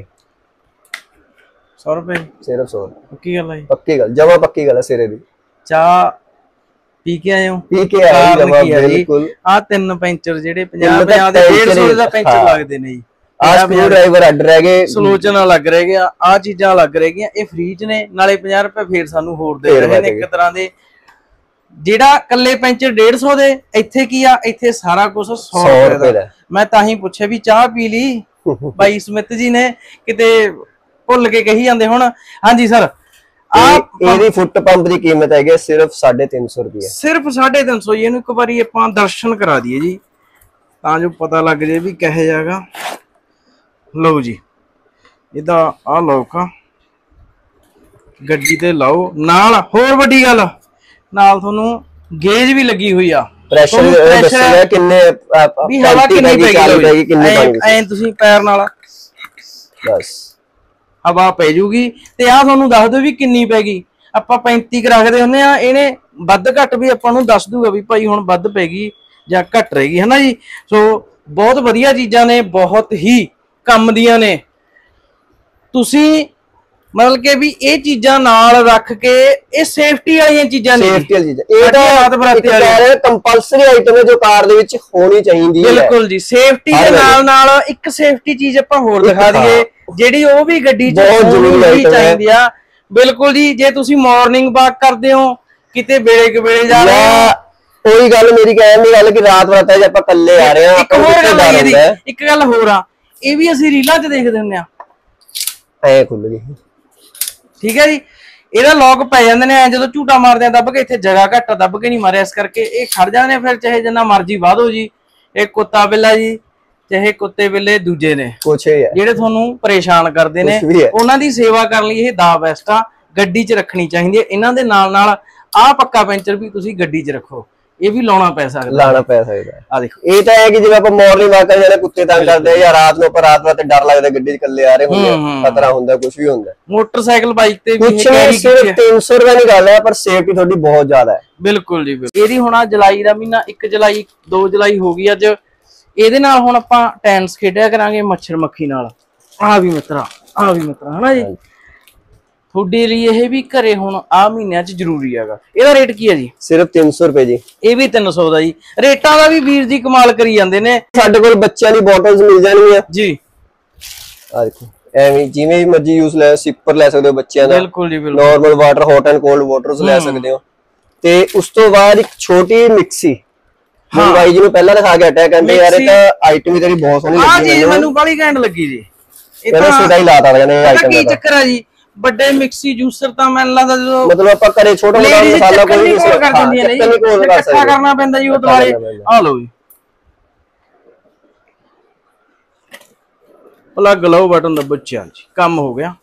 ਸੌ ਰੁਪਏ
ਸਿਰਫ ਸੌ।
ਪੱਕੀ ਗੱਲ ਹੈ ਜੀ,
ਪੱਕੀ ਗੱਲ, ਜਮਾ ਪੱਕੀ ਗੱਲ ਹੈ ਸਿਰੇ ਦੀ।
ਚਾਹ ਪੀ ਕੇ ਆਏ ਹੋ?
ਪੀ ਕੇ ਆਏ ਜਮਾ ਬਿਲਕੁਲ।
ਆ ਤਿੰਨ ਪੈਂਚਰ ਜਿਹੜੇ ਪੰਜਾਹ ਪੰਜਾਹ ਦੇ ਡੇਢ ਸੌ ਦਾ ਪੈਂਚਰ ਲੱਗਦੇ ਨੇ ਜੀ।
ਆ ਸਕਰੂ ਡਰਾਈਵਰ ਅੱਡ ਰਹਿ ਗਏ,
ਸਲੋਚਨਾ ਲੱਗ ਰਹਿ ਗਿਆ, ਆ ਚੀਜ਼ਾਂ ਲੱਗ ਰਹਿ ਗਈਆਂ, ਇਹ ਫ੍ਰੀ 'ਚ ਨੇ, ਨਾਲੇ ਪੰਜਾਹ ਰੁਪਏ ਫੇਰ ਸਾਨੂੰ ਹੋਰ ਦੇ ਰਹੇ ਨੇ ਇੱਕ ਤਰ੍ਹਾਂ ਦੇ। ਜਿਹੜਾ ਕੱਲੇ ਪੈਂਚਰ ਡੇਢ ਸੌ ਦੇ, ਇੱਥੇ ਕੀ ਆ, ਇੱਥੇ ਸਾਰਾ ਕੁਝ ਸੌ ਰੁਪਏ ਦਾ। ਮੈਂ ਤਾਂ ਹੀ ਪੁੱਛਿਆ ਵੀ ਚਾਹ ਪੀ ਲਈ ਬਾਈ ਸਮਿਤ ਜੀ ਨੇ, ਕਿਤੇ ਭੁੱਲ ਕੇ ਕਹੀ ਜਾਂਦੇ ਹੁਣ। ਹਾਂਜੀ ਸਰ,
ਇਹਦੀ ਫੁੱਟ ਪੰਪ ਦੀ ਕੀਮਤ ਹੈਗੀ ਸਿਰਫ ਸਾਢੇ ਤਿੰਨ ਸੌ ਰੁਪਏ, ਸਿਰਫ
ਸਾਢੇ ਤਿੰਨ ਸੌ। ਇਹਨੂੰ ਇੱਕ ਵਾਰੀ ਆਪਾਂ ਦਰਸ਼ਨ ਕਰਾ ਦਈਏ ਜੀ, ਤਾਂ ਜੋ ਪਤਾ ਲੱਗ ਜਾਏ ਵੀ ਕਿਹੋ ਜਿਹਾ ਹੈਗਾ। ਲਓ ਜੀ, ਇਹਦਾ ਆ ਲੋਕ ਆ, ਗੱਡੀ ਤੇ ਲਾਓ। ਨਾਲ ਹੋਰ ਵੱਡੀ ਗੱਲ, ਨਾਲ ਤੁਹਾਨੂੰ ਗੇਜ ਵੀ ਲੱਗੀ ਹੋਈ ਆ,
ਪ੍ਰੈਸ਼ਰ ਦੱਸਿਆ ਕਿੰਨੇ
ਵੀ ਹਵਾ ਕਿੰਨੀ ਪੈਗੀ, ਕਿੰਨੀ ਪਾਣੀ ਐ ਤੁਸੀਂ ਪੈਰ ਨਾਲ
ਬਸ
ਹਵਾ ਪੈ ਜੂਗੀ। ਤੇ ਆ ਤੁਹਾਨੂੰ ਦੱਸ ਦਿਓ ਵੀ ਕਿੰਨੀ ਪੈਗੀ। ਆਪਾਂ ਪੈਂਤੀ ਕ ਰੱਖਦੇ ਹੁੰਦੇ ਆ, ਇਹਨੇ ਵੱਧ ਘੱਟ ਵੀ ਆਪਾਂ ਨੂੰ ਦੱਸ ਦੂਗਾ ਵੀ ਭਾਈ ਹੁਣ ਵੱਧ ਪੈਗੀ ਜਾਂ ਘੱਟ ਰਹੇਗੀ, ਹਨਾ ਜੀ। ਸੋ ਬਹੁਤ ਵਧੀਆ ਚੀਜ਼ਾਂ ਨੇ, ਬਹੁਤ ਹੀ ਕੰਮ ਦੀਆਂ ਨੇ। ਤੁਸੀਂ ਮਤਲਬ ਕਿ ਵੀ ਇਹ ਚੀਜ਼ਾਂ ਨਾਲ ਰੱਖ ਕੇ, ਇਹ ਸੇਫਟੀ ਵਾਲੀਆਂ ਚੀਜ਼ਾਂ ਨੇ,
ਸੇਫਟੀ ਵਾਲੀ ਚੀਜ਼ਾਂ। ਇਹ ਤਾਂ ਰਾਤ ਬਰਾਤੇ ਵਾਲੇ ਕੰਪਲਸਰੀ ਆਈਟਮ ਹੈ ਜੋ ਕਾਰ ਦੇ ਵਿੱਚ ਹੋਣੀ ਚਾਹੀਦੀ ਹੈ।
ਬਿਲਕੁਲ ਜੀ, ਸੇਫਟੀ ਦੇ ਨਾਲ ਨਾਲ ਇੱਕ ਸੇਫਟੀ ਚੀਜ਼ ਆਪਾਂ ਹੋਰ ਦਿਖਾ ਦਈਏ, ਜਿਹੜੀ ਉਹ ਵੀ ਗੱਡੀ 'ਚ ਹੋਣੀ ਚਾਹੀਦੀ ਆ। ਬਿਲਕੁਲ ਜੀ, ਜੇ ਤੁਸੀਂ ਮਾਰਨਿੰਗ ਵਾਕ ਕਰਦੇ ਹੋ, ਕਿਤੇ ਵੇਲੇ ਕੁ ਵੇਲੇ ਜਾ ਰਹੇ ਹੋ,
ਉਹੀ ਗੱਲ ਮੇਰੀ ਕਹਿਣ ਦੀ ਗੱਲ ਕਿ ਰਾਤ ਬਰਾਤੇ ਜੇ ਆਪਾਂ ਇਕੱਲੇ ਆ ਰਹੇ ਆ,
ਇੱਕ ਹੋਰ ਗੱਲ ਇਹਦੀ, ਇੱਕ ਗੱਲ ਹੋਰ ਆ, ਇਹ ਵੀ ਅਸੀਂ ਰੀਲਾਂ 'ਚ ਦੇਖਦੇ ਹੁੰਦੇ ਆ,
ਐ ਖੁੱਲ ਗਈ,
ਠੀਕ ਹੈ ਜੀ। ਇਹਦਾ ਲੋਕ ਪੈ ਜਾਂਦੇ ਨੇ, ਐ ਜਦੋਂ ਝੂਟਾ ਮਾਰਦੇ ਆ ਦੱਬ ਕੇ, ਇੱਥੇ ਜਗ੍ਹਾ ਘੱਟ ਦੱਬ ਕੇ ਨਹੀਂ ਮਾਰਿਆ, ਇਸ ਕਰਕੇ ਇਹ ਖੜ ਜਾਂਦੇ। ਫਿਰ ਚਾਹੇ ਜਿੰਨਾ ਮਰਜ਼ੀ ਵਾਧੋ ਜੀ, ਇਹ ਕੁੱਤਾ ਬਿੱਲਾ ਜੀ, ਚਾਹੇ ਕੁੱਤੇ ਬਿੱਲੇ ਦੂਜੇ ਨੇ
ਕੁਛ ਹੈ
ਜਿਹੜੇ ਤੁਹਾਨੂੰ ਪਰੇਸ਼ਾਨ ਕਰਦੇ ਨੇ, ਉਹਨਾਂ ਦੀ ਸੇਵਾ ਕਰਨ ਲਈ ਇਹ ਦਾ ਬੈਸਟ ਆ। ਗੱਡੀ 'ਚ ਰੱਖਣੀ ਚਾਹੀਦੀ ਹੈ। ਇਹਨਾਂ ਦੇ ਨਾਲ ਨਾਲ ਆਹ ਪੱਕਾ ਪੈਂਚਰ ਵੀ ਤੁਸੀਂ ਗੱਡੀ 'ਚ ਰੱਖੋ, ਇਹ ਵੀ ਲਾਉਣਾ ਪੈ ਸਕਦਾ,
ਲਾਉਣਾ ਪੈ ਸਕਦਾ।
ਆ ਦੇਖੋ,
ਇਹ ਤਾਂ ਹੈ ਕਿ ਜਿਵੇਂ ਆਪਾਂ ਮਾਰਨਿੰਗ ਵਾਕ ਕਰਨ ਜਾਂਦੇ, ਕੁੱਤੇ ਤੰਗ ਕਰਦੇ, ਜਾਂ ਰਾਤ ਨੂੰ ਆਪਾਂ ਰਾਤ ਰਾਤ ਡਰ ਲੱਗਦਾ, ਗੱਡੀ 'ਚ ਇਕੱਲੇ ਆ ਰਹੇ ਹੁੰਦੇ, ਖਤਰਾ ਹੁੰਦਾ, ਕੁਝ ਵੀ ਹੁੰਦਾ।
ਮੋਟਰਸਾਈਕਲ ਬਾਈਕ ਤੇ
ਵੀ ਸਿਰਫ ਤਿੰਨ ਸੌ ਰੁਪਏ ਦੀ ਗੱਲ ਹੈ, ਪਰ ਸੇਫਟੀ ਤੁਹਾਡੀ ਬਹੁਤ ਜ਼ਿਆਦਾ ਹੈ।
ਬਿਲਕੁਲ ਜੀ, ਬਿਲਕੁਲ। ਇਹਦੀ ਹੁਣ ਜੁਲਾਈ ਦਾ ਮਹੀਨਾ, ਇੱਕ ਜੁਲਾਈ ਦੋ ਜੁਲਾਈ ਹੋ ਗਈ ਅੱਜ। ਇਹਦੇ ਨਾਲ ਹੁਣ ਆਪਾਂ ਟੈਨਸ ਖੇਡਿਆ ਕਰਾਂਗੇ ਮੱਛਰ ਮੱਖੀ ਨਾਲ। ਆ ਵੀ ਮਿੱਤਰਾ, ਆ ਵੀ ਮਿੱਤਰਾ, ਹਨਾ ਜੀ। ਤੁਹਾਡੇ ਲਈ ਇਹ ਵੀ ਘਰੇ ਹੁਣ ਆ ਮਹੀਨਿਆਂ 'ਚ ਜ਼ਰੂਰੀ ਹੈਗਾ। ਇਹਦਾ ਰੇਟ ਕੀ ਹੈ ਜੀ?
ਸਿਰਫ ਤਿੰਨ ਸੌ ਰੁਪਏ ਜੀ।
ਇਹ ਵੀ ਤਿੰਨ ਸੌ ਦਾ ਜੀ। ਰੇਟਾਂ ਦਾ ਵੀ ਵੀਰ ਜੀ ਕਮਾਲ ਕਰੀ ਜਾਂਦੇ ਨੇ।
ਸਾਡੇ ਕੋਲ ਬੱਚਿਆਂ ਦੀ ਬੋਟਲਸ ਮਿਲ ਜਾਣਗੀਆਂ
ਜੀ।
ਆ ਦੇਖੋ, ਐਵੇਂ ਜਿਵੇਂ ਮਰਜ਼ੀ ਯੂਜ਼ ਲੈ, ਸਿਪਰ ਲੈ ਸਕਦੇ ਹੋ ਬੱਚਿਆਂ ਦਾ,
ਬਿਲਕੁਲ ਜੀ ਬਿਲਕੁਲ।
Normal water, hot and cold waters ਲੈ ਸਕਦੇ ਹੋ। ਤੇ ਉਸ ਤੋਂ ਬਾਅਦ ਇੱਕ ਛੋਟੀ ਮਿਕਸੀ, ਹਾਂ ਬਾਈ ਜੀ ਨੂੰ ਪਹਿਲਾਂ ਦਿਖਾ ਕੇ ਹਟਿਆ, ਕਹਿੰਦੇ ਯਾਰ ਇਹ ਤਾਂ ਆਈਟਮ ਹੀ ਤੇਰੀ ਬਹੁਤ ਸੋਹਣੀ ਲੱਗੀ
ਮੈਨੂੰ, ਮੈਨੂੰ ਬੜੀ ਘੈਂਟ ਲੱਗੀ ਜੀ।
ਇਹ ਤਾਂ ਸਿੱਧਾ ਹੀ ਲਾਤਾ ਕਹਿੰਦੇ ਆਈਟਮ
ਦਾ। ਕੀ ਚੱਕਰ ਹੈ ਜੀ, ਵੱਡੇ ਮਿਕਸੀ ਜੂਸਰ ਤਾਂ ਮੈਨੂੰ ਲੱਗਦਾ ਜਦੋਂ
ਮਤਲਬ ਆਪਾਂ ਘਰੇ ਛੋਟਾ ਮੋਟਾ ਮਸਾਲਾ ਕੋਈ ਨਹੀਂ
ਕਰ ਦਿੰਦੀਆਂ ਨੇ ਜੀ, ਇਕੱਠਾ ਕਰਨਾ ਪੈਂਦਾ ਜੀ ਉਹ ਦੁਆਰੇ। ਆ ਲਓ ਜੀ ਪਲੱਗ ਲਾਓ ਬਟਨ ਦੱਬੋ, ਚੱਲ ਜੀ ਕੰਮ ਹੋ ਗਿਆ।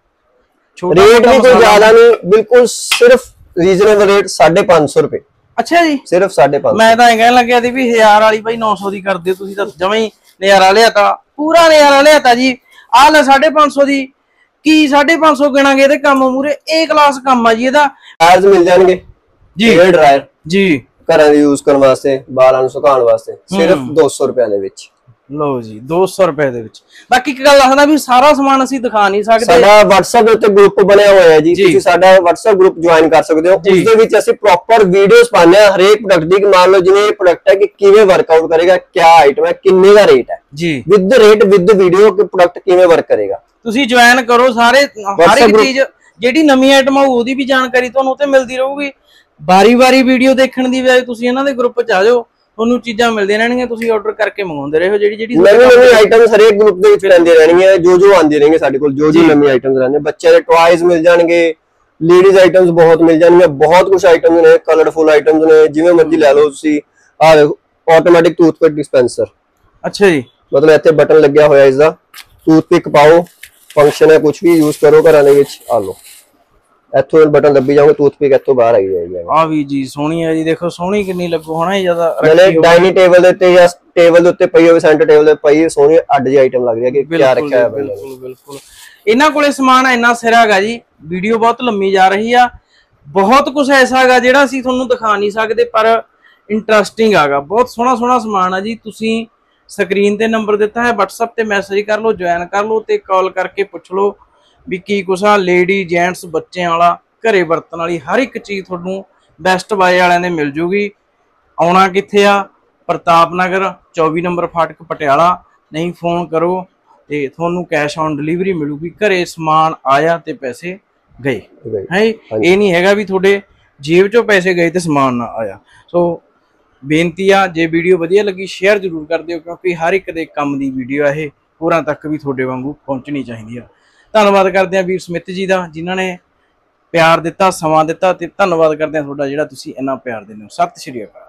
रेट भी कोई ज्यादा नहीं, बिल्कुल सिर्फ रीजनेबल रेट साढ़े पांच सौ रुपए।
अच्छा जी
सिर्फ साढ़े पांच।
मैं तो कहने लगे थी भी हजार वाली भाई नौ सौ दी कर दियो, तुसी तां जमा ही नजारा लिया था, पूरा नजारा लिया था जी। आ ले साढ़े पांच सौ दी की साढ़े पांच सौ गिनांगे ते काम मूरे ए क्लास काम आ जी। ਇਹਦਾ
ड्रायर्स मिल जाएंगे जी, हेयर ड्रायर
जी
ਘਰਾਂ ਦੇ ਯੂਜ਼ ਕਰਨ ਵਾਸਤੇ, ਬਾਲਾਂ ਨੂੰ ਸੁਕਾਉਣ ਵਾਸਤੇ ਸਿਰਫ ਦੋ ਸੌ ਰੁਪਏ ਦੇ ਵਿੱਚ।
ਲਓ ਜੀ ਦੋ ਸੌ ਰੁਪਏ ਦੇ ਵਿੱਚ। ਬਾਕੀ ਇੱਕ ਗੱਲ ਦੱਸਦਾ ਵੀ ਸਾਰਾ ਸਮਾਨ ਅਸੀਂ ਦਿਖਾ ਨਹੀਂ ਸਕਦੇ।
ਸਾਡਾ WhatsApp ਦੇ ਉੱਤੇ ਗਰੁੱਪ ਬਣਿਆ ਹੋਇਆ ਹੈ ਜੀ, ਤੁਸੀਂ ਸਾਡਾ WhatsApp ਗਰੁੱਪ ਜੁਆਇਨ ਕਰ ਸਕਦੇ ਹੋ। ਉਸ ਦੇ ਵਿੱਚ ਅਸੀਂ ਪ੍ਰੋਪਰ ਵੀਡੀਓਜ਼ ਪਾਉਂਦੇ ਹਾਂ ਹਰੇਕ ਪ੍ਰੋਡਕਟ ਦੀ। ਮੰਨ ਲਓ ਜਿਵੇਂ ਇਹ ਪ੍ਰੋਡਕਟ ਹੈ ਕਿ ਕਿਵੇਂ ਵਰਕਆਊਟ ਕਰੇਗਾ, ਕਿਆ ਆਈਟਮ ਹੈ, ਕਿੰਨੇ ਦਾ ਰੇਟ ਹੈ ਜੀ, ਵਿਦ ਰੇਟ ਵਿਦ ਵੀਡੀਓ ਕਿ ਪ੍ਰੋਡਕਟ ਕਿਵੇਂ ਵਰਕ ਕਰੇਗਾ। ਤੁਸੀਂ
ਜੁਆਇਨ ਕਰੋ ਸਾਰੇ, ਹਰ ਇੱਕ ਚੀਜ਼ ਜਿਹੜੀ ਨਵੀਂ ਆਈਟਮ ਆ ਉਹਦੀ ਵੀ ਜਾਣਕਾਰੀ ਤੁਹਾਨੂੰ ਉੱਤੇ ਮਿਲਦੀ ਰਹੂਗੀ। ਬਾਰੀ ਬਾਰੀ ਵੀਡੀਓ ਦੇਖਣ ਦੀ ਬਜਾਏ ਤੁਸੀਂ ਇਹਨਾਂ ਦੇ ਗਰੁੱਪ 'ਚ ਆ ਜਾਓ, ਤੁਹਾਨੂੰ ਚੀਜ਼ਾਂ ਮਿਲਦੀਆਂ ਰਹਿਣਗੀਆਂ, ਤੁਸੀਂ ਆਰਡਰ ਕਰਕੇ ਮੰਗਾਉਂਦੇ ਰਹੋ। ਜਿਹੜੀ ਜਿਹੜੀ
ਨਵੀਂ ਨਵੀਂ ਆਈਟਮਸ ਹਰੇਕ ਗਰੁੱਪ ਦੇ ਵਿੱਚ ਰਹਿੰਦੀਆਂ ਰਹਿਣਗੀਆਂ, ਜੋ ਜੋ ਆਉਂਦੀ ਰਹਿਣਗੇ ਸਾਡੇ ਕੋਲ, ਜੋ ਜੋ ਨਵੀਂ ਆਈਟਮਸ ਰਹਿੰਦੇ। ਬੱਚਿਆਂ ਦੇ ਟॉयਜ਼ ਮਿਲ ਜਾਣਗੇ, ਲੇਡੀਜ਼ ਆਈਟਮਸ ਬਹੁਤ ਮਿਲ ਜਾਣਗੀਆਂ, ਬਹੁਤ ਕੁਝ ਆਈਟਮਸ ਨੇ, ਕਲਰਫੁਲ ਆਈਟਮਸ ਨੇ, ਜਿਵੇਂ ਮਰਜ਼ੀ ਲੈ ਲਓ ਤੁਸੀਂ। ਆਹ ਦੇਖੋ ਆਟੋਮੈਟਿਕ ਟੂਥਪਿਕ ਡਿਸਪੈਂਸਰ।
ਅੱਛਾ ਜੀ,
ਮਤਲਬ ਇੱਥੇ ਬਟਨ ਲੱਗਿਆ ਹੋਇਆ ਇਸ ਦਾ, ਟੂਥਪਿਕ ਪਾਓ, ਫੰਕਸ਼ਨ ਹੈ, ਕੁਝ ਵੀ ਯੂਜ਼ ਕਰੋ ਘਰਾਂ ਦੇ ਵਿੱਚ। ਆ ਲਓ ਇੱਥੋਂ ਬਟਨ ਦੱਬੀ ਜਾਓਗੇ, ਟੂਥਪਿਕ ਇੱਥੋਂ ਬਾਹਰ ਆਈ ਜਾਏਗੀ। ਆ ਵੀ ਜੀ ਸੋਹਣੀ ਹੈ ਜੀ, ਦੇਖੋ ਸੋਹਣੀ ਕਿੰਨੀ ਲੱਗੂ ਹਨਾ। ਜਿਆਦਾ ਡਾਈਨਿੰਗ ਟੇਬਲ ਦੇ ਉੱਤੇ ਜਾਂ ਟੇਬਲ ਦੇ ਉੱਤੇ ਪਈ ਹੋਵੇ, ਸੈਂਟਰ ਟੇਬਲ ਤੇ ਪਈ ਸੋਹਣੀ ਅੱਡ ਜਿਹੀ ਆਈਟਮ ਲੱਗ ਰਹੀ ਹੈ ਕਿ ਕਿਆ ਰੱਖਿਆ ਹੈ। ਬਿਲਕੁਲ
ਬਿਲਕੁਲ ਇਹਨਾਂ ਕੋਲੇ ਸਮਾਨ ਇੰਨਾ ਸਿਰਾ ਹੈਗਾ ਜੀ। ਵੀਡੀਓ ਬਹੁਤ ਲੰਮੀ ਜਾ ਰਹੀ ਆ, ਬਹੁਤ ਕੁਝ ਐਸਾ ਹੈਗਾ ਜਿਹੜਾ ਅਸੀਂ ਤੁਹਾਨੂੰ ਦਿਖਾ ਨਹੀਂ ਸਕਦੇ, ਪਰ ਇੰਟਰਸਟਿੰਗ ਹੈਗਾ। ਬਹੁਤ ਸੋਹਣਾ ਸੋਹਣਾ ਸਮਾਨ ਆ ਜੀ। ਤੁਸੀਂ ਸਕਰੀਨ ਤੇ ਨੰਬਰ ਦਿੱਤਾ ਹੈ, WhatsApp ਤੇ ਮੈਸੇਜ ਕਰ ਲਓ, ਜੁਆਇਨ ਕਰ ਲਓ ਤੇ ਕਾਲ ਕਰਕੇ ਪੁੱਛ ਲਓ ਵੀ ਕੀ ਕੁਛ ਆ। ਲੇਡੀ ਜੈਂਟਸ ਬੱਚਿਆਂ ਵਾਲਾ ਘਰੇ ਵਰਤਣ ਵਾਲੀ ਹਰ ਇੱਕ ਚੀਜ਼ ਤੁਹਾਨੂੰ ਬੈਸਟ ਬਾਏ ਵਾਲਿਆਂ ਦੇ ਮਿਲ ਜੂਗੀ। ਆਉਣਾ ਕਿੱਥੇ ਆ? ਪ੍ਰਤਾਪ ਨਗਰ ਚੌਵੀ ਨੰਬਰ ਫਾਟਕ ਪਟਿਆਲਾ। ਨਹੀਂ ਫੋਨ ਕਰੋ ਤੇ ਤੁਹਾਨੂੰ ਕੈਸ਼ ਔਨ ਡਿਲੀਵਰੀ ਮਿਲੂਗੀ। ਘਰੇ ਸਮਾਨ ਆਇਆ ਤੇ ਪੈਸੇ ਗਏ ਹੈ। ਇਹ ਨਹੀਂ ਹੈਗਾ ਵੀ ਤੁਹਾਡੇ ਜੇਬ ਚੋਂ ਪੈਸੇ ਗਏ ਤੇ ਸਮਾਨ ਨਾ ਆਇਆ। ਸੋ ਬੇਨਤੀ ਆ, ਜੇ ਵੀਡੀਓ ਵਧੀਆ ਲੱਗੀ ਸ਼ੇਅਰ ਜ਼ਰੂਰ ਕਰ ਦਿਓ, ਕਿਉਂਕਿ ਹਰ ਇੱਕ ਦੇ ਕੰਮ ਦੀ ਵੀਡੀਓ ਆ ਇਹ, ਹੋਰਾਂ ਤੱਕ ਵੀ ਤੁਹਾਡੇ ਵਾਂਗੂ ਪਹੁੰਚਣੀ ਚਾਹੀਦੀ ਆ। ਧੰਨਵਾਦ ਕਰਦੇ ਆ ਵੀਰ ਸਮਿਤ ਜੀ ਦਾ, ਜਿਨ੍ਹਾਂ ਨੇ ਪਿਆਰ ਦਿੱਤਾ, ਸਮਾਂ ਦਿੱਤਾ, ਤੇ ਧੰਨਵਾਦ ਕਰਦੇ ਆ ਤੁਹਾਡਾ ਜਿਹੜਾ ਤੁਸੀਂ ਇੰਨਾ ਪਿਆਰ ਦਿੰਦੇ ਹੋ। ਸਤਿ ਸ਼੍ਰੀ ਅਕਾਲ।